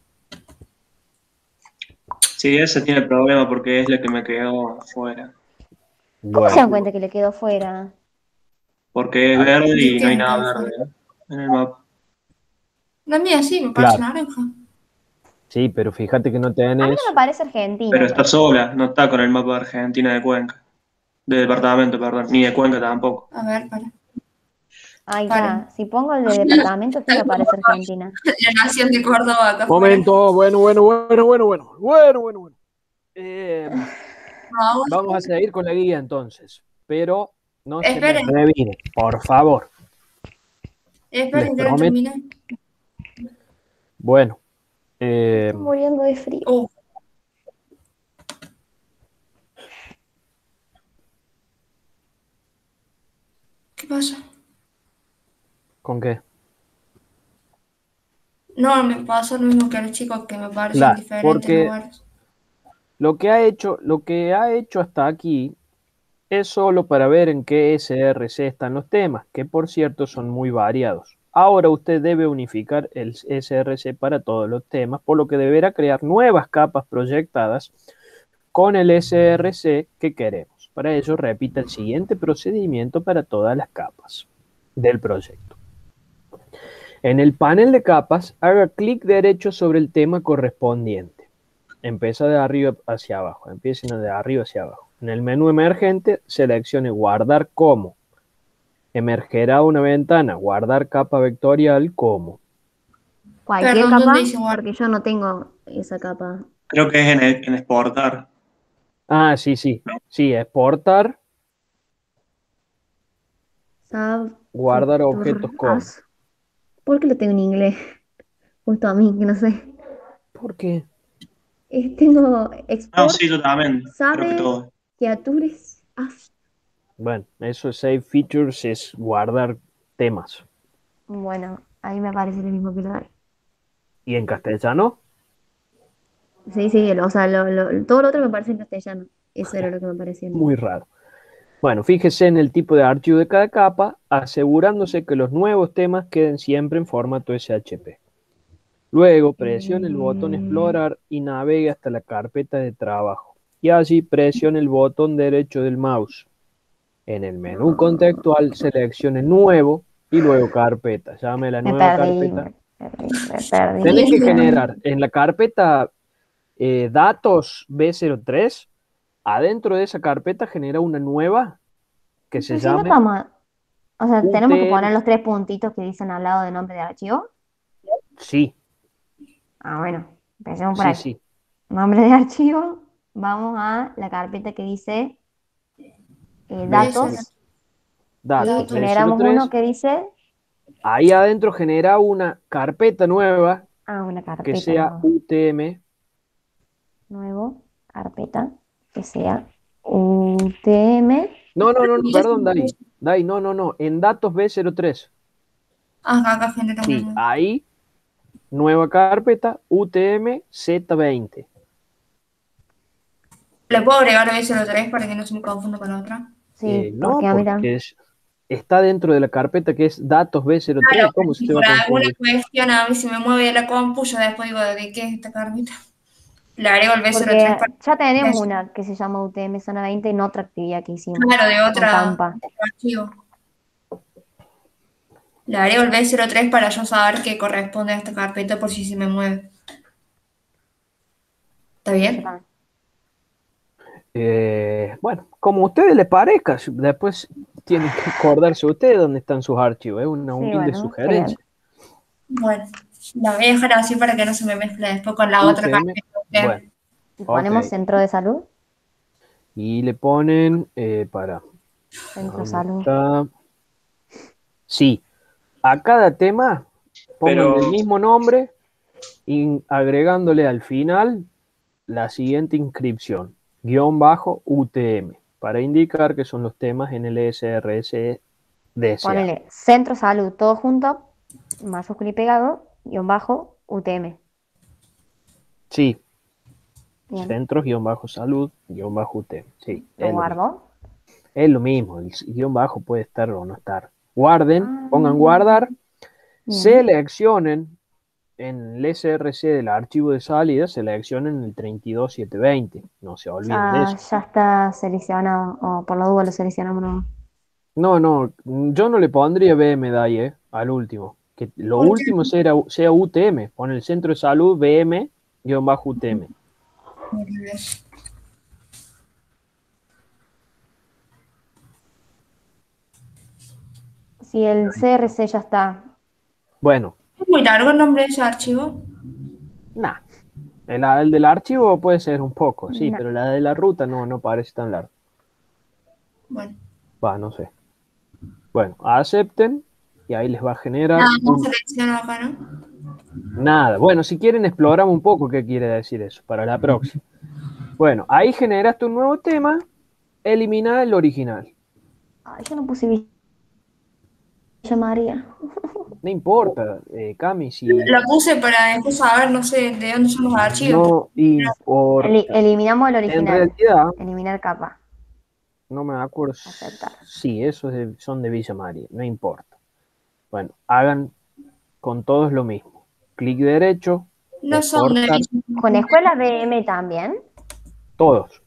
Sí, ese tiene problema porque es la que me quedó afuera. ¿Cómo se dan Bueno, cuenta que le quedó fuera? Porque es Ah, verde ¿de y qué no hay me nada quedó verde, fuera? ¿eh? En el mapa. La mía sí, me parece claro. naranja. Sí, pero fíjate que no A mí tenés. no me parece Argentina. Pero está sola, no está con el mapa de Argentina de Cuenca. De departamento, perdón. Ni de Cuenca tampoco. A ver, para. Ahí Para. está. Si pongo el de departamento, sí me aparece Argentina. La nación de Córdoba acá afuera. Momento, bueno, bueno, bueno, bueno, bueno, bueno, bueno, bueno. Eh, No, vamos a seguir con la guía entonces, pero no se me Esperen. revine, por favor. esperen Les que no prometo. termine. Bueno, eh, Estoy muriendo de frío. Uh, ¿Qué pasa? ¿con qué? No, me pasa lo mismo que a los chicos que me parecen Claro, diferentes porque lugares. lo que ha hecho, lo que ha hecho hasta aquí es solo para ver en qué S R C están los temas, que por cierto son muy variados. Ahora usted debe unificar el S R C para todos los temas, por lo que deberá crear nuevas capas proyectadas con el S R C que queremos. Para ello, repita el siguiente procedimiento para todas las capas del proyecto. En el panel de capas, haga clic derecho sobre el tema correspondiente. Empieza de arriba hacia abajo, empiecen de arriba hacia abajo. En el menú emergente, seleccione guardar como. Emergerá una ventana, guardar capa vectorial como. Cualquier Perdón, capa, ¿dónde dice guardar? porque yo no tengo esa capa. Creo que es en, en exportar. Ah, sí, sí. Sí, exportar, Sab, guardar Futur, objetos como. As. ¿Por qué lo tengo en inglés? Justo a mí, que no sé. ¿Por qué? Eh, tengo No, export, sí, yo también. Creo que sabe, todo. criatures, as. Bueno, eso es Save Features, es guardar temas. Bueno, ahí me parece lo mismo que lo de. ¿Y en castellano? Sí, sí, o sea, lo- lo- todo lo otro me parece en castellano. Eso era lo que me parecía a mí. Muy raro. Bueno, fíjese en el tipo de archivo de cada capa, asegurándose que los nuevos temas queden siempre en formato S H P. Luego presione el botón Explorar y navegue hasta la carpeta de trabajo. Y allí presione el botón derecho del mouse. En el menú contextual seleccione Nuevo y luego Carpeta. Llame la Me nueva perdí, carpeta. me perdí, me perdí. Tenés que generar en la carpeta eh, Datos B cero tres, adentro de esa carpeta genera una nueva que se Pero si no llame estamos, o sea, tenemos que U T M. poner los tres puntitos que dicen al lado de nombre de archivo. Sí, Ah, bueno, empecemos por sí, ahí. sí. Nombre de archivo, vamos a la carpeta que dice eh, datos Ese- Datos y B cero generamos tres. uno que dice, Ahí adentro genera una carpeta nueva ah, una que carpeta sea nueva. U T M. Nuevo, carpeta, que sea U T M. No, no, no, no, perdón, Dai. Dai, no, no, no. En Datos B cero tres. Acá, acá genera una Sí, nueva. ahí, nueva carpeta U T M Z veinte. ¿Le puedo agregar B cero tres para que no se me confunda con la otra? Sí, Eh, no, porque a mí porque también. es, está dentro de la carpeta que es datos B cero tres. Claro, ¿Cómo se si te va por a alguna confundir? cuestión a mí se me mueve la compu, yo después digo, ¿de qué es esta carpeta? Le agrego el B cero tres Porque para ya tenemos una que se llama U T M Zona veinte en otra actividad que hicimos claro, de con otra Campa. otro archivo. Le agrego el B cero tres para yo saber que corresponde a esta carpeta por si se me mueve. ¿Está Yo bien? también. Eh, bueno, como a ustedes les parezca, después tienen que acordarse ustedes dónde están sus archivos. Es una Sí, humilde bueno, sugerencia. Bueno, la voy a dejar así para que no se me mezcle después con la otra U T M, carpeta. bueno, Y ok. ponemos centro de salud. Y le ponen, eh, para, Centro de ¿dónde salud. está? Sí, a cada tema pongan Pero, el mismo nombre y agregándole al final la siguiente inscripción, guión bajo U T M, para indicar que son los temas en el S R S deseado. Ponele centro de salud, todo junto, mayúscula y pegado, guión bajo, U T M. Sí, Bien, centros, guión bajo salud, guión bajo U T M. Sí, lo es lo mismo. guardo. Es lo mismo, el guión bajo puede estar o no estar. Guarden, Ah, pongan guardar, bien. seleccionen en el S R C del archivo de salida, seleccionen el treinta y dos setecientos veinte. No se olviden de Ya, eso. ya está seleccionado, o por la duda lo seleccionamos. ¿No? No, no, yo no le pondría B M D ahí, eh, al último. Que lo ¿Por qué? último sea, sea U T M. Pon el centro de salud B M-U T M. Si el C R C ya está, Bueno, ¿Es muy largo el nombre de ese archivo? nada. El, el del archivo puede ser un poco, sí, no. pero la de la ruta no, no parece tan largo. Bueno, Va, no sé. Bueno, acepten y ahí les va a generar nada más un... selecciono acá, ¿no? Nada. Bueno, si quieren exploramos un poco qué quiere decir eso para la próxima. Bueno, ahí generaste un nuevo tema, elimina el original. Ay, yo no puse Villa María. No importa, eh, Cami, si La puse para después saber, no sé, de dónde son los archivos. no Eli- importa. eliminamos el En original. realidad, Eliminar capa. no me acuerdo. Aceptar. Sí, esos de- son de Villa María, no importa. Bueno, hagan con todos lo mismo. Clic derecho, No son de exportar, Con escuela B M también. todos.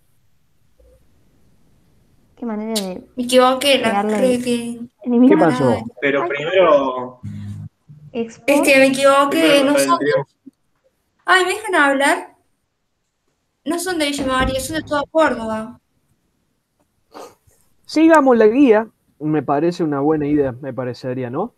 Qué manera de Me equivoqué, la pegarle. creo que. ¿Qué Eliminar. pasó? pero Ay. primero, Export. Es que me equivoqué, primero no son. tendríamos- Ay, ¿me dejan hablar? No son de Villa María, son de toda Córdoba. Sigamos la guía, me parece una buena idea, me parecería, ¿no?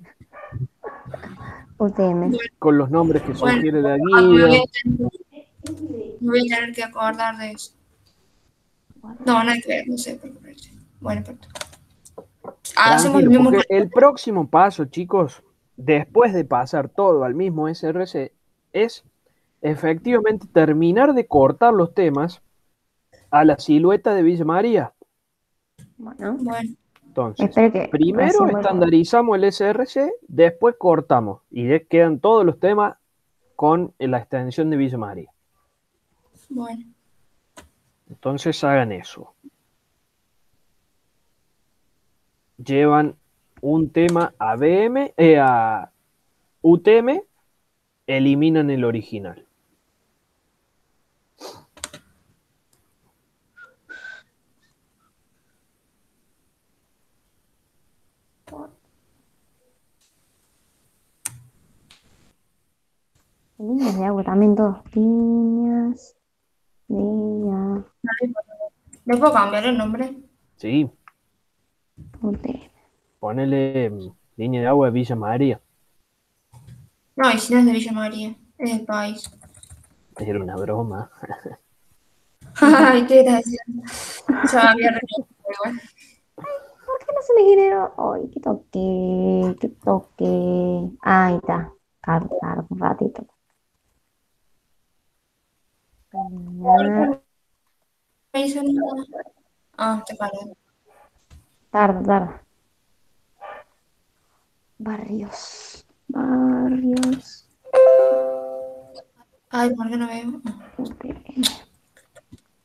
U T M. Con los nombres que Bueno, sugiere la ah, me voy guía. a tener, me voy a tener que acordar de eso. No, no hay que ver, no sé. por qué. Bueno, perfecto. Hacemos el Tranquilo, mismo. porque el próximo paso, chicos, después de pasar todo al mismo S R C, es efectivamente terminar de cortar los temas a la silueta de Villa María. Bueno, Bueno, Entonces, espero que primero recién voy por- estandarizamos el S R C, después cortamos y de- quedan todos los temas con la extensión de Villa María. bueno. Entonces hagan eso. Llevan un tema a B M, eh, a U T M, eliminan el original. Líneas de agua también, todos. Líneas de agua. ¿Le puedo cambiar el nombre? Sí, U T M. ponele mm, línea de agua de Villa María. No, y si no es de Villa María, es del país. Era una broma. Ay, qué gracia. Ya me había reído, pero bueno. ¿Por qué no se me generó? Ay, qué toque, qué toque. Ahí está. Tarda, tarda un ratito. No me hizo nada. Ah, te cargo. Tarda, tarda. Barrios. Barrios. Ay, ¿por qué no veo? Ah. U T M.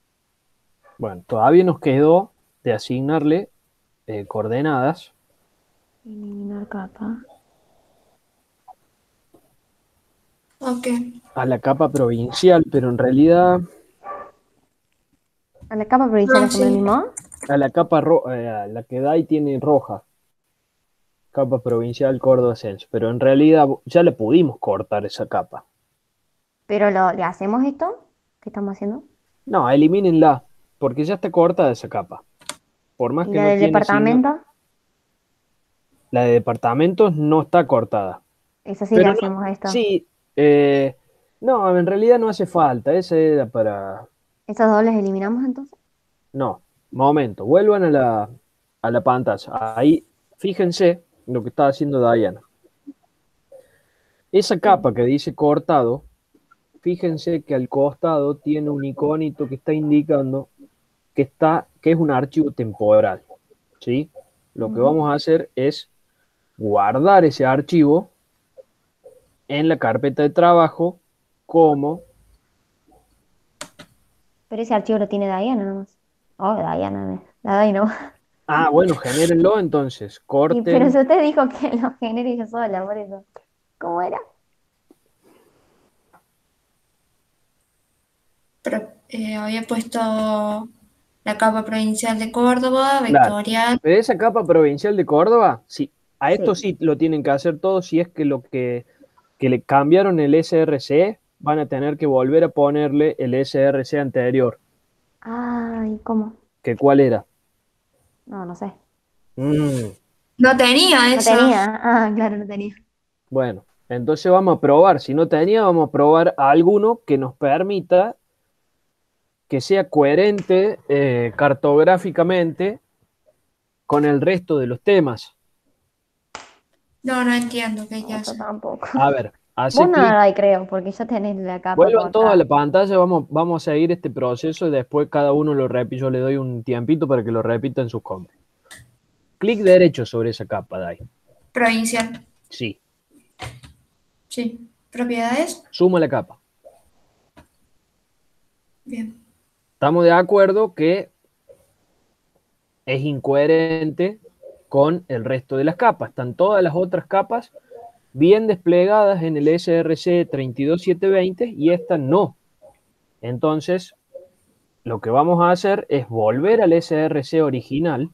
Bueno, todavía nos quedó de asignarle eh, coordenadas Eliminar capa. Ok. A la capa provincial, pero en realidad ¿A la capa provincial Ah, hacemos lo sí. mismo? a la capa ro- eh, a la que da ahí tiene roja. Capa provincial Córdoba Ascenso. Pero en realidad ya le pudimos cortar esa capa. Pero lo, ¿le hacemos esto? ¿Qué estamos haciendo? No, elimínenla, porque ya está cortada esa capa. Por más ¿Y que la no del tiene signo, departamento? la de departamentos no está cortada. Esa sí le Pero no, hacemos esto. sí, eh, no, en realidad no hace falta. Ese era para. ¿Esos dos los eliminamos entonces? No, momento, vuelvan a la, a la pantalla. Ahí, fíjense lo que está haciendo Diana. Esa capa que dice cortado, fíjense que al costado tiene un iconito que está indicando que está, que es un archivo temporal. ¿Sí? Lo que Ujú. vamos a hacer es guardar ese archivo en la carpeta de trabajo como. Pero ese archivo lo tiene Diana nada más. Oh, Diana, eh. La Dai no. Ah, bueno, genérenlo entonces. Y, pero Corten. si usted dijo que lo genere yo sola, por eso. ¿Cómo era? Pero eh, había puesto la capa provincial de Córdoba, Claro. vectorial. Pero esa capa provincial de Córdoba, sí, a esto Sí. sí lo tienen que hacer todos. Si es que lo que, que le cambiaron el S R C, van a tener que volver a ponerle el S R C anterior. Ay, ¿cómo? ¿Que cuál era? No, no sé. Mm, No tenía No esa. tenía. Ah, claro, no tenía. bueno, entonces vamos a probar. Si no tenía, vamos a probar alguno que nos permita que sea coherente eh, cartográficamente con el resto de los temas. No, no entiendo qué hay que No, yo hacer. tampoco. A ver, Vos hace no clic. la Dai, creo, porque ya tenés la capa Vuelvan todos a la cortada. pantalla, vamos, vamos a seguir este proceso y después cada uno lo repite. Yo le doy un tiempito para que lo repita en sus compras. Clic derecho sobre esa capa, Dai. Provincial. Sí. Sí. Propiedades. Suma la capa. Bien. Estamos de acuerdo que es incoherente con el resto de las capas. Están todas las otras capas bien desplegadas en el S R C treinta y dos mil setecientos veinte y esta no. Entonces, lo que vamos a hacer es volver al S R C original,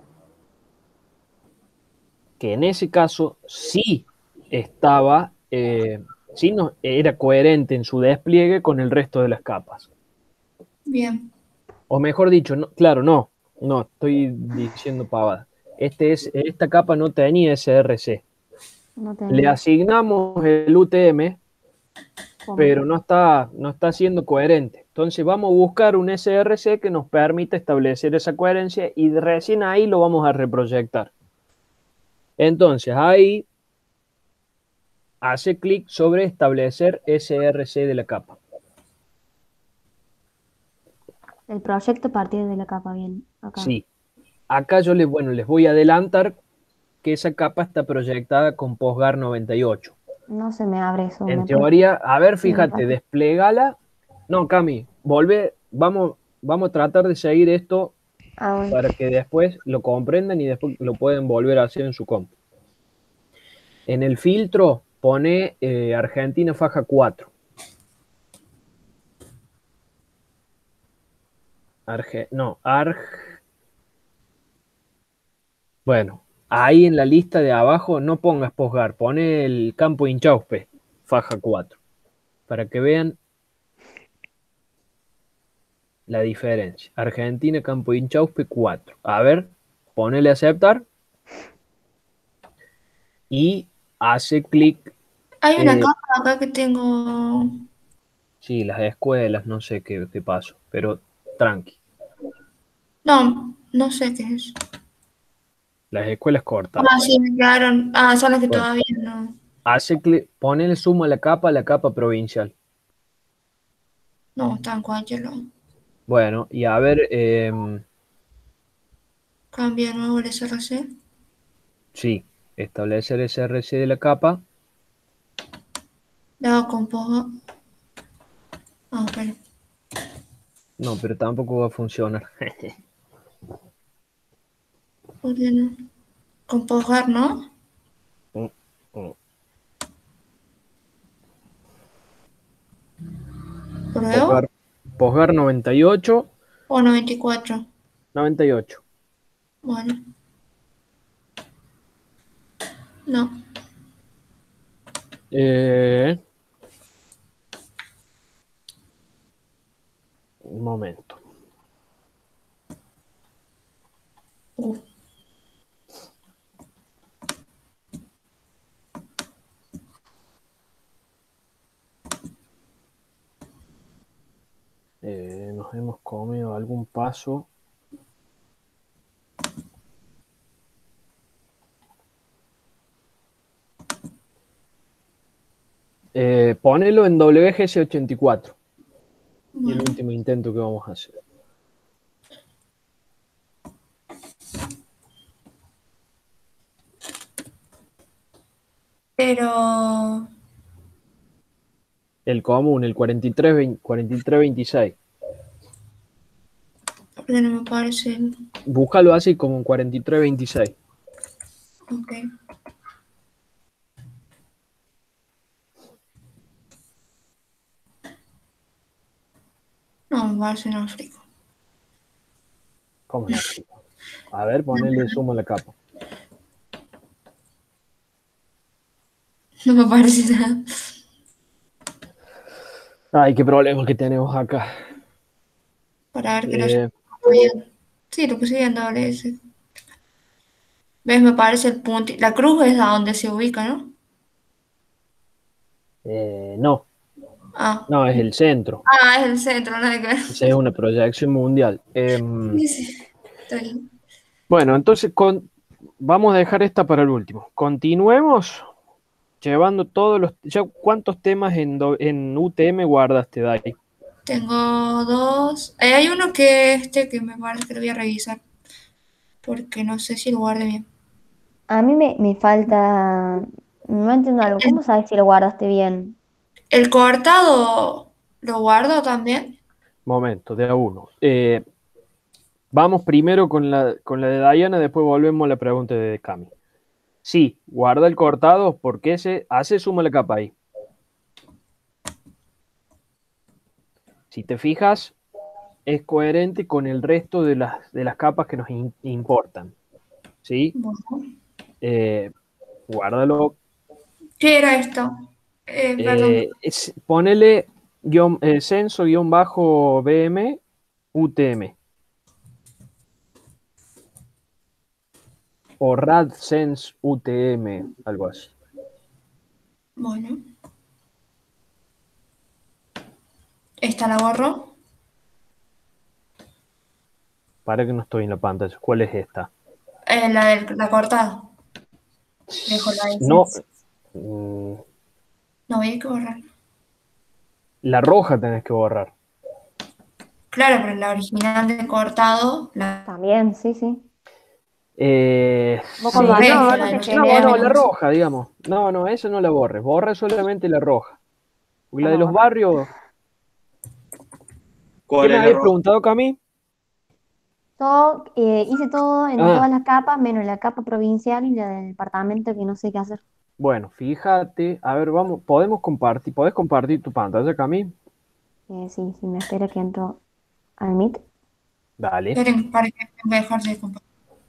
que en ese caso sí estaba, eh, sí no, era coherente en su despliegue con el resto de las capas. Bien. O mejor dicho, no, claro, no, no, estoy diciendo pavada. Este es, esta capa no tenía S R C. No Le tenía. asignamos el U T M, ¿Cómo? pero no está, no está siendo coherente. Entonces vamos a buscar un S R C que nos permita establecer esa coherencia y recién ahí lo vamos a reproyectar. Entonces ahí hace clic sobre establecer S R C de la capa. El proyecto a partir de la capa, bien. Acá. Sí. Acá yo les, bueno, les voy a adelantar que esa capa está proyectada con PostGar noventa y ocho. No se me abre eso. En ¿me puede- teoría, a ver, Sí, fíjate, rápido. desplegala. No, Cami, volvé, vamos, vamos a tratar de seguir esto Ah, bueno. para que después lo comprendan y después lo pueden volver a hacer en su compu. En el filtro pone eh, Argentina faja cuatro. Arge, no, Arg. Bueno, ahí en la lista de abajo no pongas posgar, pone el campo Inchauspe, faja cuatro, para que vean la diferencia. Argentina, campo Inchauspe cuatro. A ver, ponele aceptar y hace clic. Hay una eh, capa acá que tengo. sí, las escuelas, no sé qué, qué pasó, pero tranqui. No, no sé qué es. Las escuelas cortas. Ah, sí, me quedaron. Ah, son las que Bueno, todavía no. hace clic, ponele suma a la capa a la capa provincial. No, están en cualquier lado. Bueno, y a ver, eh, Cambia de nuevo el S R C. sí, establecer S R C de la capa. Le hago con poga. Ah, espera. No, pero tampoco va a funcionar. ¿Por qué no? Con posgar, ¿no? Mm, mm. ¿Pruebo? Posgar, posgar noventa y ocho, ¿O noventa y cuatro? noventa y ocho. Bueno. No. Eh, un momento. Uh, Eh, nos hemos comido algún paso. Eh, ponelo en W G S ochenta y cuatro. Y el bueno. último intento que vamos a hacer. Pero... El común, el cuarenta y tres veintiséis. porque no me parece... el- Búscalo así como un cuarenta y tres veintiséis. Ok. No, me parece en África. ¿Cómo es África? A ver, ponele zoom a la capa. No me parece nada. Ay, qué problemas que tenemos acá. Para ver que lo Eh, bien. Sí, lo puse bien doble S. ¿Ves? Me parece el punto. La cruz es a donde se ubica, ¿no? eh, no, Ah. no, es el centro. Ah, es el centro, nada que ver. Esa es una proyección mundial. Em, Sí, sí. Está bien. bueno, entonces con, vamos a dejar esta para el último. Continuemos llevando todos los... Ya, ¿cuántos temas en, do- en U T M guardaste, Dai? Tengo dos. Eh, hay uno que este que me parece que lo voy a revisar. Porque no sé si lo guardé bien. A mí me, me falta, no entiendo algo, ¿cómo sabes si lo guardaste bien? El cortado lo guardo también. Momento, de a uno. Eh, vamos primero con la, con la de Diana, después volvemos a la pregunta de Cami. Sí, guarda el cortado porque ese hace suma la capa ahí. Si te fijas, es coherente con el resto de las, de las capas que nos in- importan. ¿Sí? Bueno. Eh, guárdalo. ¿Qué era esto? Eh, perdón. Eh, es- ponele guión, eh, censo guión bajo B M U T M. O radsense U T M, algo así. Bueno. Esta la borro. Para que no estoy en la pantalla. ¿Cuál es esta? Eh, la, del- la cortada. Dejo la No. S. mm, No, voy a que borrar. La roja tenés que borrar. Claro, pero la original de cortado, la También, sí, sí. Eh, Vos sí, cuando borré, haces no, la eso no, del te ochenta no, genera no, la menos. roja, digamos. No, no, esa no la borres. Borra solamente la roja. Porque la de Vamos a los borrar. barrios. ¿Qué ¿Cuál me es la habías roja? preguntado, Cami? Todo, eh, hice todo en Ah, todas las capas, menos la capa provincial y la del departamento que no sé qué hacer. bueno, fíjate. A ver, vamos, podemos compartir, podés compartir tu pantalla, Cami. Eh, sí, sí, me espera que entro al Meet. Dale. Esperen, para que voy a dejar de compartir.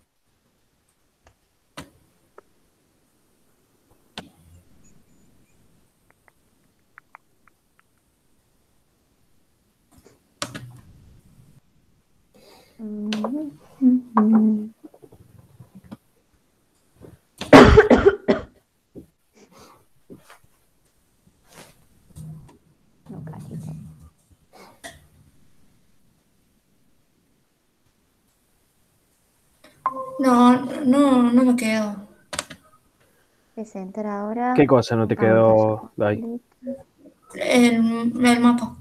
Mm, mm, mm. No, cachito. No, no, no me quedo. Presenter ahora. ¿Qué cosa no te Pantalla quedó ahí? completa. El, el mapa.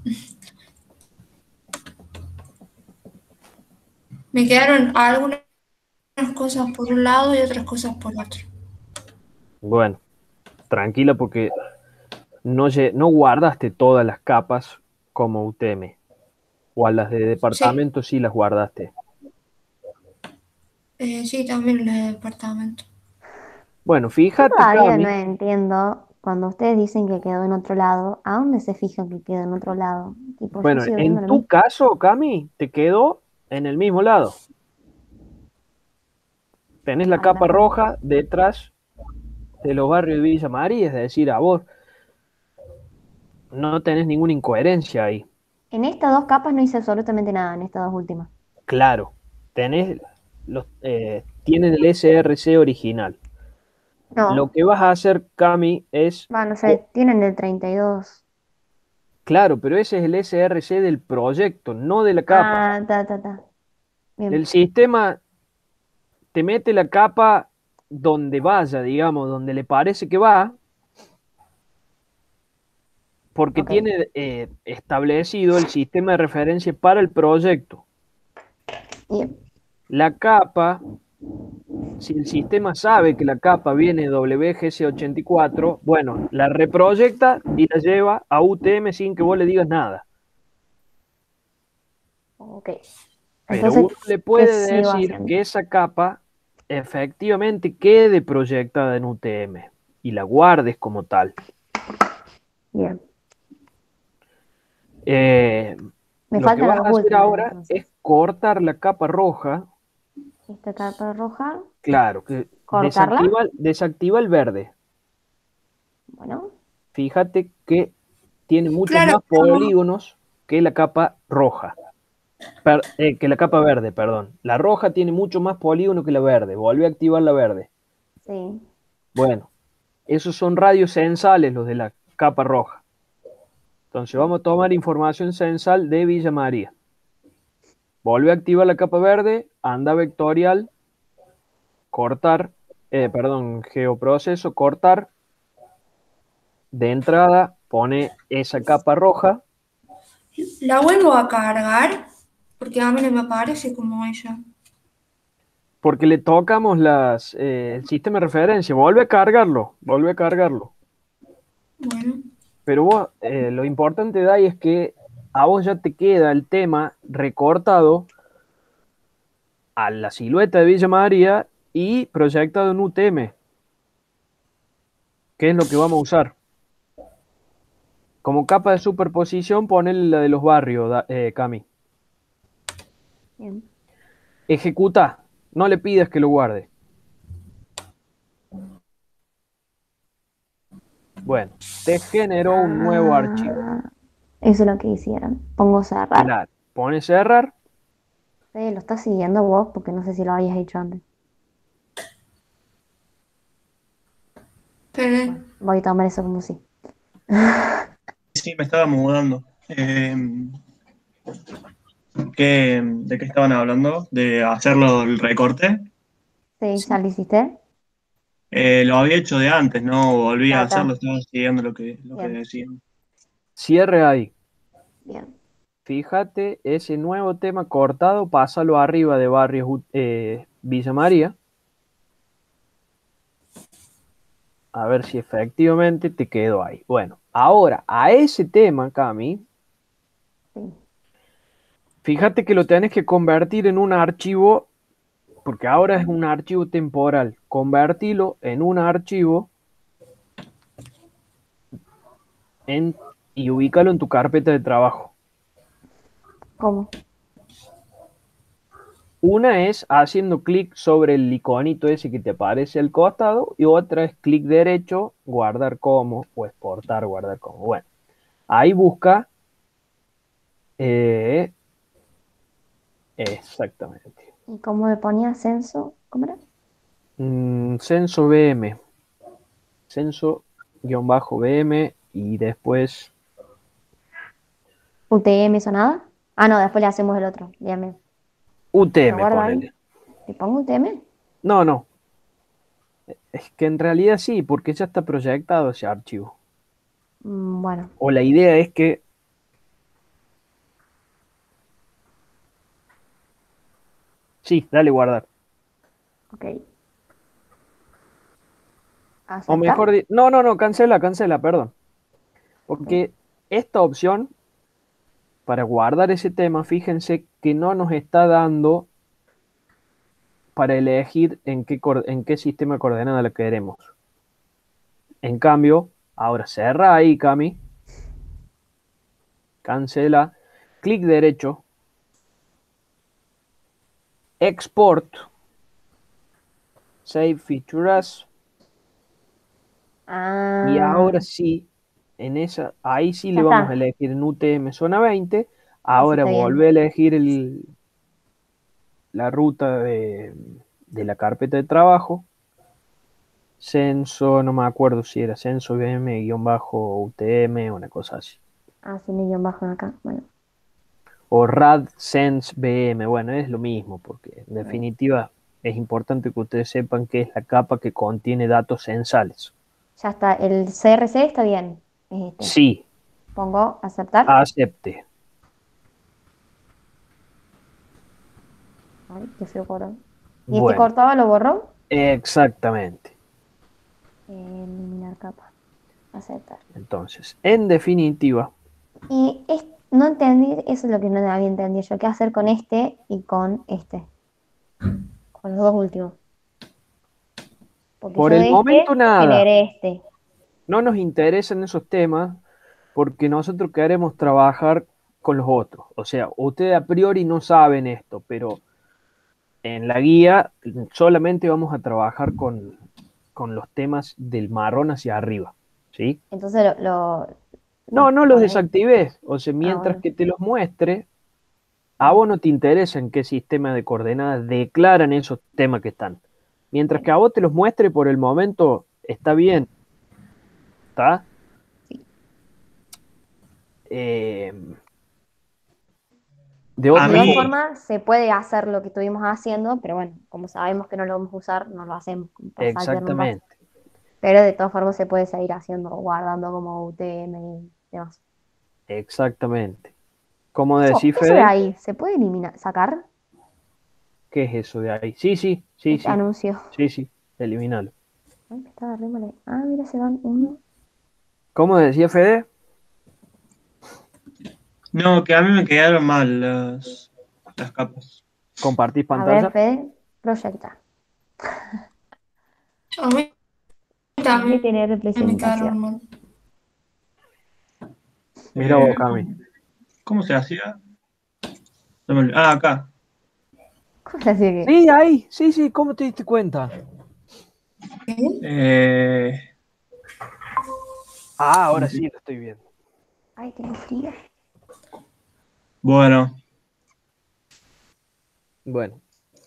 Me quedaron algunas cosas por un lado y otras cosas por otro. Bueno, tranquila porque no, lle- no guardaste todas las capas como U T M. O a las de Sí, departamento sí las guardaste. eh, sí, también el departamento. Bueno, Yo fíjate, todavía no Cami. entiendo cuando ustedes dicen que quedó en otro lado, ¿a dónde se fijan que quedó en otro lado? Tipo, yo Bueno, sigo viendo en lo tu mismo. caso, Cami, te quedó en el mismo lado. Tenés la A ver, capa déjame. roja detrás de los barrios de Villa María, es decir, a vos no tenés ninguna incoherencia ahí. En estas dos capas no hice absolutamente nada, en estas dos últimas. Claro, tenés los, eh, tienen el S R C original. Lo No, que vas a hacer, Cami, es... va, no co- sé, tienen el treinta y dos. Claro, pero ese es el S R C del proyecto, no de la capa. Ah, ta, ta, ta. El Bien, sistema te mete la capa donde vaya, digamos, donde le parece que va, porque ok, tiene eh, establecido el sistema de referencia para el proyecto. bien, La capa, si el sistema sabe que la capa viene de W G C ochenta y cuatro, bueno, la reproyecta y la lleva a U T M sin que vos le digas nada. ok. Pero Entonces, uno le ¿qué puede sigo decir haciendo? que esa capa efectivamente quede proyectada en U T M y la guardes como tal. Bien. Eh, Me lo que faltan vas las a hacer últimas ahora es entonces. cortar la capa roja. Esta capa roja, Claro, que cortarla. desactiva, desactiva el verde. Bueno, Fíjate que tiene muchos Claro, más como- polígonos que la capa roja. Per- eh, que la capa verde, perdón. La roja tiene mucho más polígono que la verde. Volví a activar la verde. sí. Bueno, esos son radios censales los de la capa roja. Entonces Bien. vamos a tomar información censal de Villa María. Volví a activar la capa verde, anda vectorial, cortar, eh, perdón, geoproceso, cortar. De entrada pone esa capa roja, la vuelvo a cargar porque a mí no me aparece como ella. porque le tocamos las, eh, el sistema de referencia. Vuelve a cargarlo, vuelve a cargarlo. Bueno, Pero vos, eh, lo importante de ahí es que a vos ya te queda el tema recortado a la silueta de Villa María y proyectado en U T M, que es lo que vamos a usar. Como capa de superposición, ponele la de los barrios, da- eh, Cami. Bien. Ejecuta, no le pidas que lo guarde. Bueno, te generó un nuevo archivo. Ah, eso es lo que hicieron. Pongo cerrar. Claro, pone cerrar. Sí, lo estás siguiendo vos porque no sé si lo habías hecho antes. pero Bueno, voy a tomar eso como sí. Sí, me estaba mudando. Eh, ¿qué- ¿de qué estaban hablando? ¿De hacerlo el recorte? Sí, ¿ya lo hiciste? Eh, lo había hecho de antes, no volví a Ta, hacerlo, ta. estaba siguiendo lo que, lo que Bien, decían. Cierre ahí. bien. Fíjate, ese nuevo tema cortado, pásalo arriba de Barrios eh, Villa María. A ver si efectivamente te quedó ahí. Bueno, ahora a ese tema, Cami, Sí. fíjate que lo tenés que convertir en un archivo, porque ahora es un archivo temporal. Convertilo en un archivo en, y ubícalo en tu carpeta de trabajo. ¿Cómo? Una es haciendo clic sobre el iconito ese que te aparece al costado y otra es clic derecho, guardar como o exportar, guardar como. Bueno, ahí busca eh, exactamente. ¿Y cómo me ponía censo? ¿Cómo era? Mm, censo B M, censo-B M y después ¿U T M eso nada? Ah, no, después le hacemos el otro. Bien, bien. Lo U T M, guardo ahí. ponele. ¿Le pongo U T M? No, no, es que en realidad sí, porque ya está proyectado ese archivo. Mm, bueno, O la idea es que, sí, dale guardar. ok. O ¿Aceptar? mejor, di- no, no, no, cancela, cancela, perdón. Ok. Porque esta opción, para guardar ese tema, fíjense que no nos está dando para elegir en qué, en qué sistema de coordenada la queremos. En cambio, ahora cerra ahí, Cami. Cancela. Clic derecho. Export. Save Feature As. Ah, Y ahora sí, en esa, ahí sí ya le vamos está. a elegir en U T M Zona veinte. Ahí sí Ahora está bien. volvé a elegir el, la ruta de, de la carpeta de trabajo. Censo, no me acuerdo si era censo B M-U T M, una cosa así. Ah, sí, me guión bajo acá. Bueno, O RADSense B M, bueno, es lo mismo, porque en bueno. definitiva es importante que ustedes sepan que es la capa que contiene datos censales. Ya está. El C R C está bien. Es este. Sí, Pongo aceptar. acepte. Ay, qué feo cortado. ¿Y este Bueno, cortado lo borró? exactamente. Eliminar capa. Aceptar. Entonces, en definitiva, Y es- no entendí, eso es lo que no había entendido yo. ¿Qué hacer con este y con este? Con los dos últimos. Porque por yo el de momento este nada, generé este. no nos interesan esos temas porque nosotros queremos trabajar con los otros. O sea, ustedes a priori no saben esto, pero en la guía solamente vamos a trabajar con, con los temas del marrón hacia arriba, ¿sí? Entonces lo, lo- No, bueno, no los con este. desactives. O sea, Ah, mientras bueno. que te los muestre, a vos no te interesa en qué sistema de coordenadas declaran esos temas que están. Mientras que a vos te los muestre por el momento, está bien, ¿está? Sí. Eh, de A De otra todas mí, forma, formas, se puede hacer lo que estuvimos haciendo, pero bueno, como sabemos que no lo vamos a usar, no lo hacemos para saltearnos un paso. exactamente, Pero de todas formas se puede seguir haciendo, guardando como U T M y demás. exactamente. ¿Cómo Eso, decís, eso de Fede? ahí, ¿se puede eliminar, sacar ¿Qué es eso de ahí? Sí, sí, sí, este sí, anuncio? sí, sí, eliminalo. Ay, me estaba re mole- Ah, mira, se van uno. ¿Cómo decía Fede? no, que a mí me quedaron mal las, las capas. ¿Compartís A ver, pantalla? Fede, proyecta. A mí Hay que también tener me quedaron representación. mal. Mira Eh, vos, Cami. ¿cómo, cómo se hacía? No me olvidé. Ah, acá. ¿Cómo se hacía que? Sí, ahí, sí, sí, ¿cómo te diste cuenta? ¿Qué? Eh, Ah, ahora sí lo estoy viendo. Ay, tengo frío. bueno, Bueno,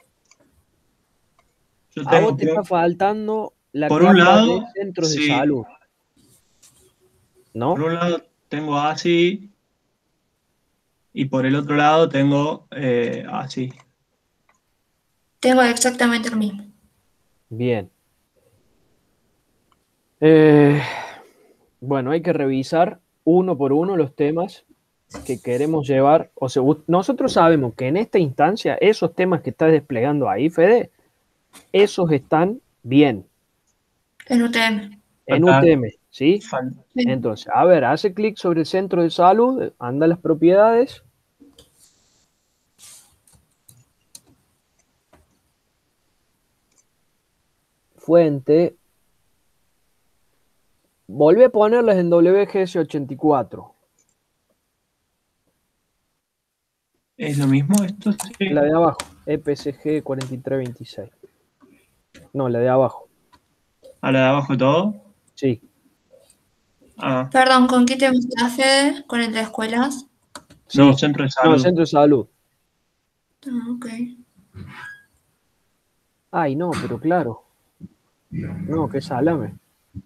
yo a vos tengo te está por, faltando la por un capa de lado, centros de sí, salud, por ¿no? un lado tengo así y por el otro lado tengo eh, así. Tengo exactamente lo mismo. Bien. Eh, bueno, hay que revisar uno por uno los temas que queremos llevar. O sea, u- nosotros sabemos que en esta instancia, esos temas que estás desplegando ahí, Fede, esos están bien En U T M. en Falta, U T M, ¿sí? falta. Sí. Entonces, a ver, hace clic sobre el centro de salud, anda a las propiedades. Fuente. Volví a ponerlas en W G S ochenta y cuatro. ¿Es lo mismo esto? La Sí. de abajo, E P C G cuarenta y tres veintiséis. No, la de abajo. A la de abajo todo. Sí. Ah, Perdón, ¿con qué te gusta, Fede? ¿Con el de escuelas? no, Sí. centro de No, salud. centro de salud. Ah, ok. Ay, no, pero claro. No, qué salame.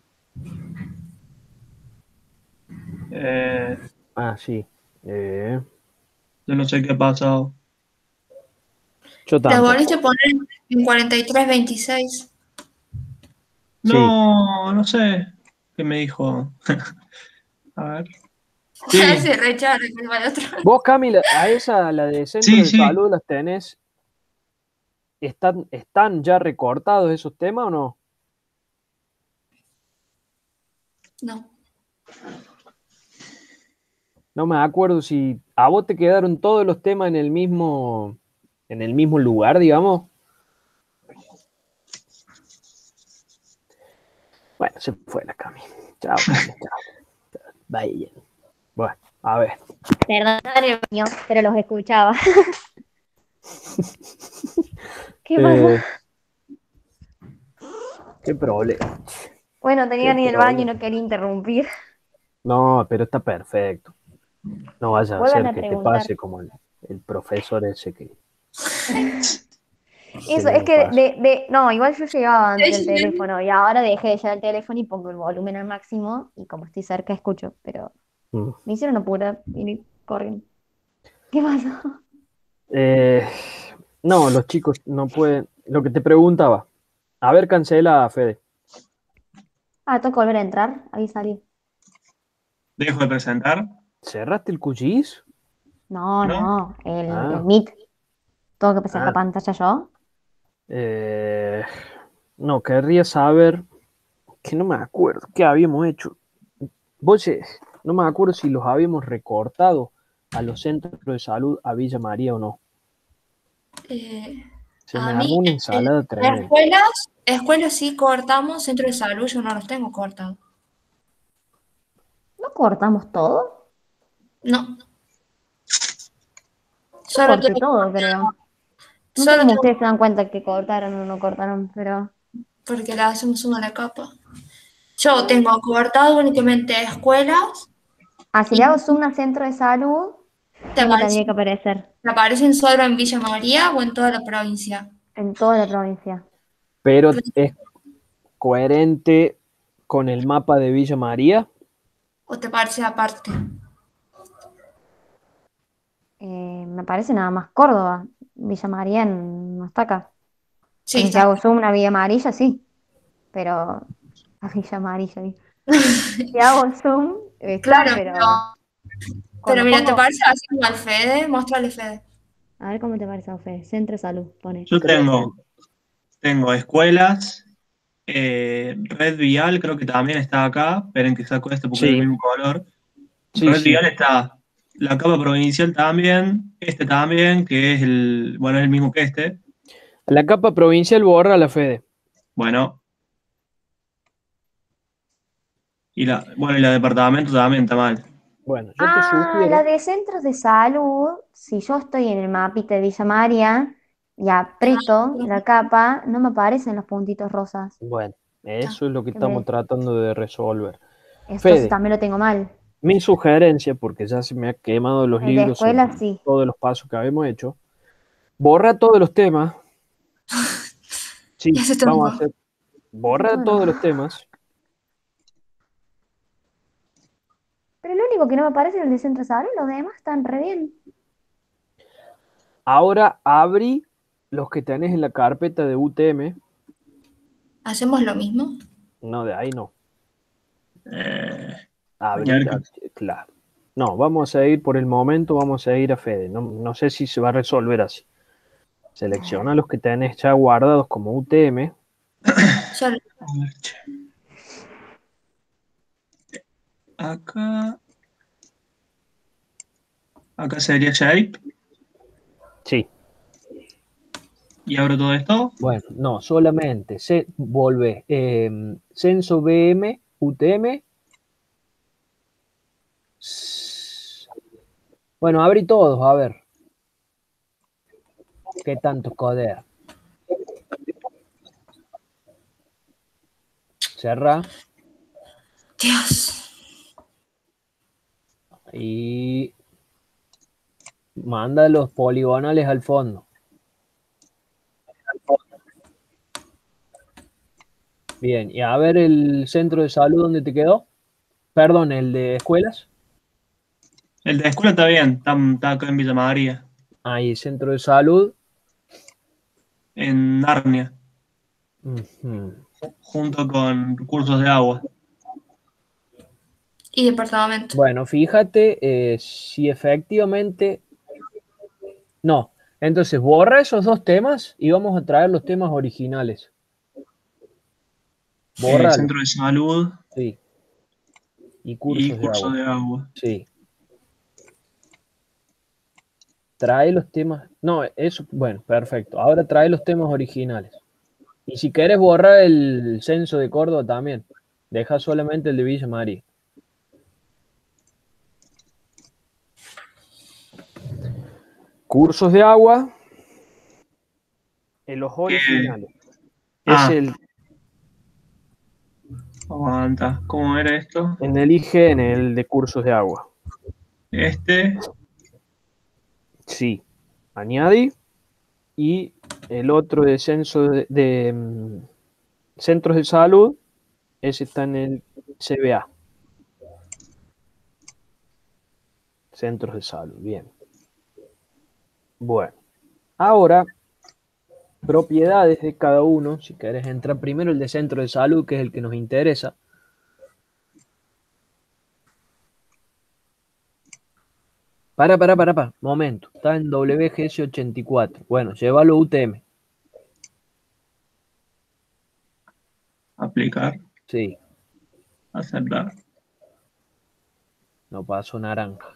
Eh, Ah, sí. Eh, yo no sé qué ha pasado. yo ¿La tampoco. volviste a poner en cuarenta y tres veintiséis? Sí. No, no sé qué me dijo. A ver. Sí, Se rechaza que va el otro. Vos, Camila, a esa, la de centro sí, de sí. salud, las tenés. ¿Están, están ya recortados esos temas o no? No. No me acuerdo si a vos te quedaron todos los temas en el mismo, en el mismo lugar, digamos. Bueno, se fue la Cami. Chao, Cami, chao. Bye. Bueno, a ver. Perdón el baño, pero los escuchaba. ¿Qué Eh, pasó? qué problema. Bueno, tenía qué ni el baño y problema. no quería interrumpir. No, pero está perfecto. No vaya a Vuelvan ser a que te preguntar. pase como el, el profesor ese que, que Eso, el es año que pasado. de, de, no, igual yo llegaba antes del teléfono y ahora dejé de llevar el teléfono y pongo el volumen al máximo y como estoy cerca escucho, pero Mm. me hicieron apurar y corren. ¿Qué pasó? Eh, no, los chicos no pueden. Lo que te preguntaba. A ver, cancela, Fede. Ah, tengo que volver a entrar, ahí salí. Dejo de presentar, ¿Cerraste el Q G I S? No, ¿no? no, el, el Ah, Meet. Tengo que pasar la ah. pantalla yo. Eh, no, querría saber, que no me acuerdo, qué habíamos hecho. Vos, eh, no me acuerdo si los habíamos recortado a los centros de salud a Villa María o no. Eh, Se me a armó mí, una en ensalada las tremenda. escuelas, escuelas sí cortamos, centro de salud yo no los tengo cortados. ¿No cortamos todo? No, Yo solo corté tengo, todo, creo. No sé solo cómo tengo ustedes se dan cuenta que cortaron o no cortaron, pero... porque le hacemos una a la capa. Yo tengo cortado únicamente escuelas Ah, si le y hago zoom al centro de salud, te ¿dónde tendría que aparecen, aparecer? te aparecen solo en Villa María o en toda la provincia. En toda la provincia. Pero es coherente con el mapa de Villa María. ¿O te parece aparte? Eh, me parece nada más Córdoba. Villa María no está acá. Sí, O sea, si está. hago zoom a Villa Amarilla, sí. Pero a Villa Amarilla, ¿sí? Si hago zoom, está, Claro, pero, pero pero cuando mira, ¿te pongo... parece así igual, Fede? Mostrale, Fede. A ver cómo te parece, Ofe. Centro de salud, pone. Yo Creo que tengo, tengo escuelas, eh, red vial creo que también está acá, esperen que saco este porque es del sí, mismo color. sí, Red sí. vial está, la capa provincial también, este también, que es el, bueno, es el mismo que este. La capa provincial borra la Fede. Bueno, y la, bueno, y la departamento también está mal. Bueno, yo te Ah, la sugiero, de centros de salud, si yo estoy en el mapita de Villa María y aprieto la capa, no me aparecen los puntitos rosas. bueno, eso es lo que Que estamos me... tratando de resolver. Entonces Fede, también lo tengo mal. mi sugerencia, porque ya se me ha quemado los El de libros en escuela sí. todos los pasos que habíamos hecho, borra todos los temas. Y Sí, ese vamos a tengo. hacer, borra Todo no. todos los temas. Pero lo único que no me aparece es el de centro de salud, los demás están re bien. Ahora abrí los que tenés en la carpeta de U T M. ¿Hacemos lo mismo? No, de ahí no. Eh, Abrir, añadir- claro. No, vamos a ir por el momento, vamos a ir a Fede. No, no sé si se va a resolver así. Selecciona los que tenés ya guardados como U T M. Ya lo- a ver, che. Acá, acá sería shape Sí. y abro todo esto. Bueno, no, solamente se vuelve eh, censo B M, U T M. Bueno, abrí todos, a ver. ¿Qué tanto coder? Cerra Dios. y manda los poligonales al fondo. Bien, y a ver el centro de salud, ¿dónde te quedó? Perdón, el de escuelas. El de escuela está bien, está, está acá en Villa María, Ahí, centro de salud. en Narnia, Ujú. junto con cursos de agua. Y departamento. Bueno, fíjate eh, si efectivamente... No, entonces borra esos dos temas y vamos a traer los temas originales. Eh, Bórralos, centro de salud sí. Y y cursos de cursos agua, de agua. sí. Trae los temas... No, eso, bueno, perfecto. Ahora trae los temas originales. Y si quieres borrar el censo de Córdoba también. Deja solamente el de Villa María. Cursos de agua en los ¿Qué? originales. Ah. Es el, Aguanta. ¿Cómo era esto? en el I G, en el de cursos de agua. Este. Sí, añadí. Y el otro de censo de, de um, centros de salud, ese está en el C B A. Centros de salud, bien. Bueno, ahora, propiedades de cada uno. Si querés entrar primero el de centro de salud, que es el que nos interesa. Para, para, para, para, momento. Está en W G S ochenta y cuatro. Bueno, llévalo a U T M. Aplicar. Sí, Aceptar. no pasó naranja.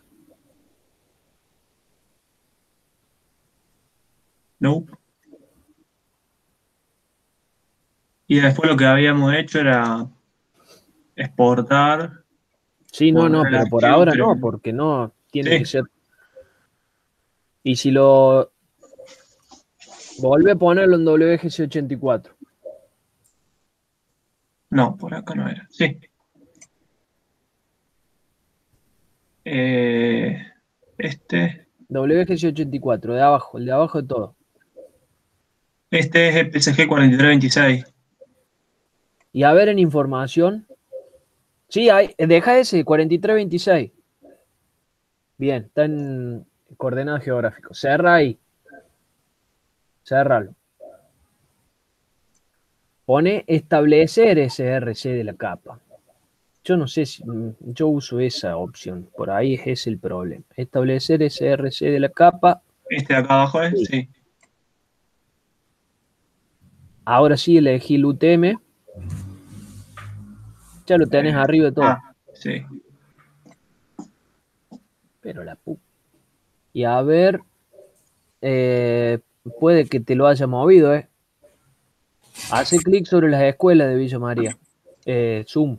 Nope. Y después lo que habíamos hecho era exportar. Sí, no, Por no, pero por relación, ahora creo. no, porque no tiene Sí. que ser. Y si lo vuelve a ponerlo en W G S ochenta y cuatro. No, por acá no era. Sí. Eh, este. W G S ochenta y cuatro, de abajo, el de abajo de todo. Este es el P S G cuarenta y tres veintiséis. Y a ver en información. Sí, hay, deja ese, cuarenta y tres veintiséis. Bien, está en coordenadas geográficas. Cerra ahí. Cerralo. Pone establecer S R C de la capa. Yo no sé si yo uso esa opción. Por ahí es ese el problema. Establecer S R C de la capa. Este de acá abajo es, Sí. sí. Ahora sí elegí el U T M. Ya lo tenés Eh, arriba de todo. Ah, sí. Pero la pu... Y a ver. Eh, puede que te lo haya movido, ¿eh? Hace clic sobre las escuelas de Villa María. Eh, zoom.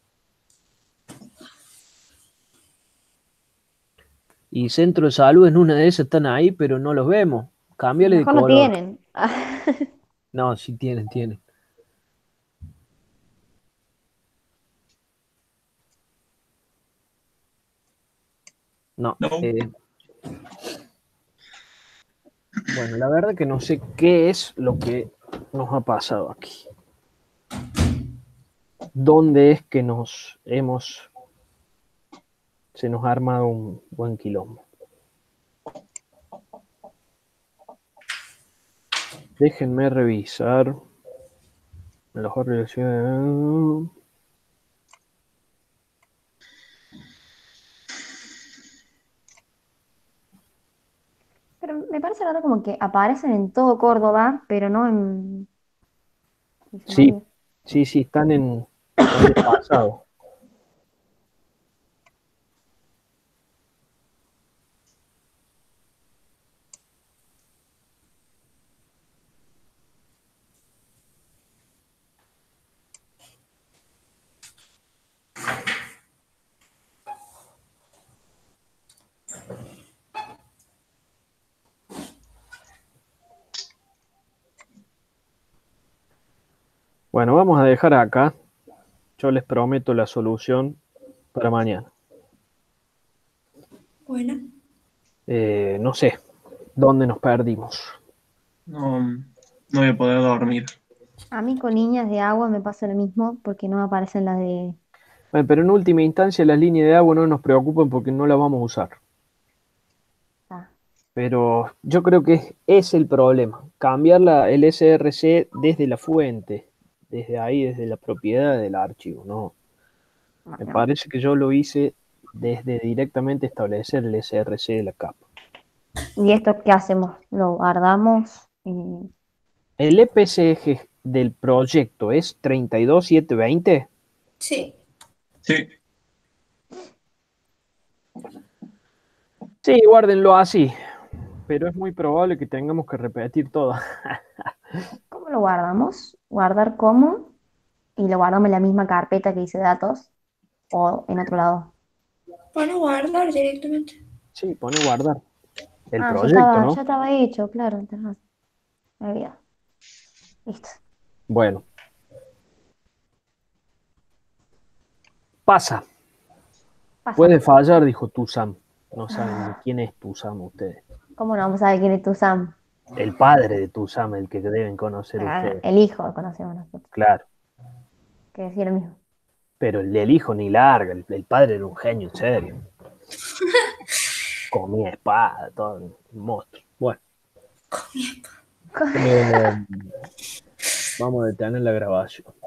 Y centro de salud en una de esas están ahí, pero no los vemos. Cámbiale de Mejor no color. tienen. No, sí tienen, tienen. No. No. eh, bueno, la verdad que no sé qué es lo que nos ha pasado aquí. ¿Dónde es que nos hemos... se nos ha armado un buen quilombo? Déjenme revisar. Mejor relación. Pero me parece raro como que aparecen en todo Córdoba, pero no en Villa Sí, María. sí, sí, están en, están desfasados. Bueno, vamos a dejar acá. Yo les prometo la solución para mañana. Bueno. Eh, no sé dónde nos perdimos. No, no voy a poder dormir. A mí con líneas de agua me pasa lo mismo porque no me aparecen las de... Bueno, pero en última instancia las líneas de agua no nos preocupan porque no las vamos a usar. Ah, Pero yo creo que es, es el problema. Cambiar la, el S R C desde la fuente, desde ahí, desde la propiedad del archivo, ¿no? Me bueno. parece que yo lo hice desde directamente establecer el S R C de la capa. ¿Y esto qué hacemos? ¿Lo guardamos? Eh, El E P C G del proyecto es treinta y dos mil setecientos veinte. Sí. Sí. Sí, guárdenlo así. Pero es muy probable que tengamos que repetir todo. ¿Cómo lo guardamos? Guardar como y lo guardamos en la misma carpeta que dice datos o en otro lado. Van a guardar directamente. Sí, pone guardar. El Ah, ya proyecto, estaba, ¿no? ya estaba hecho, claro, tenés razón. Me he olvidado. Listo. Bueno. Pasa. Pasa. Puede fallar, dijo Tusam. No saben de quién es Tusam ustedes. ¿Cómo no vamos a saber quién es tu Sam? El padre de Tusam, el que deben conocer Ah, ustedes. el hijo conocemos nosotros. Claro. Que decía lo mismo. Pero el del hijo ni larga. El, el padre era un genio, en serio. Comía espada, todo un monstruo. Bueno. Eh, vamos a detener la grabación.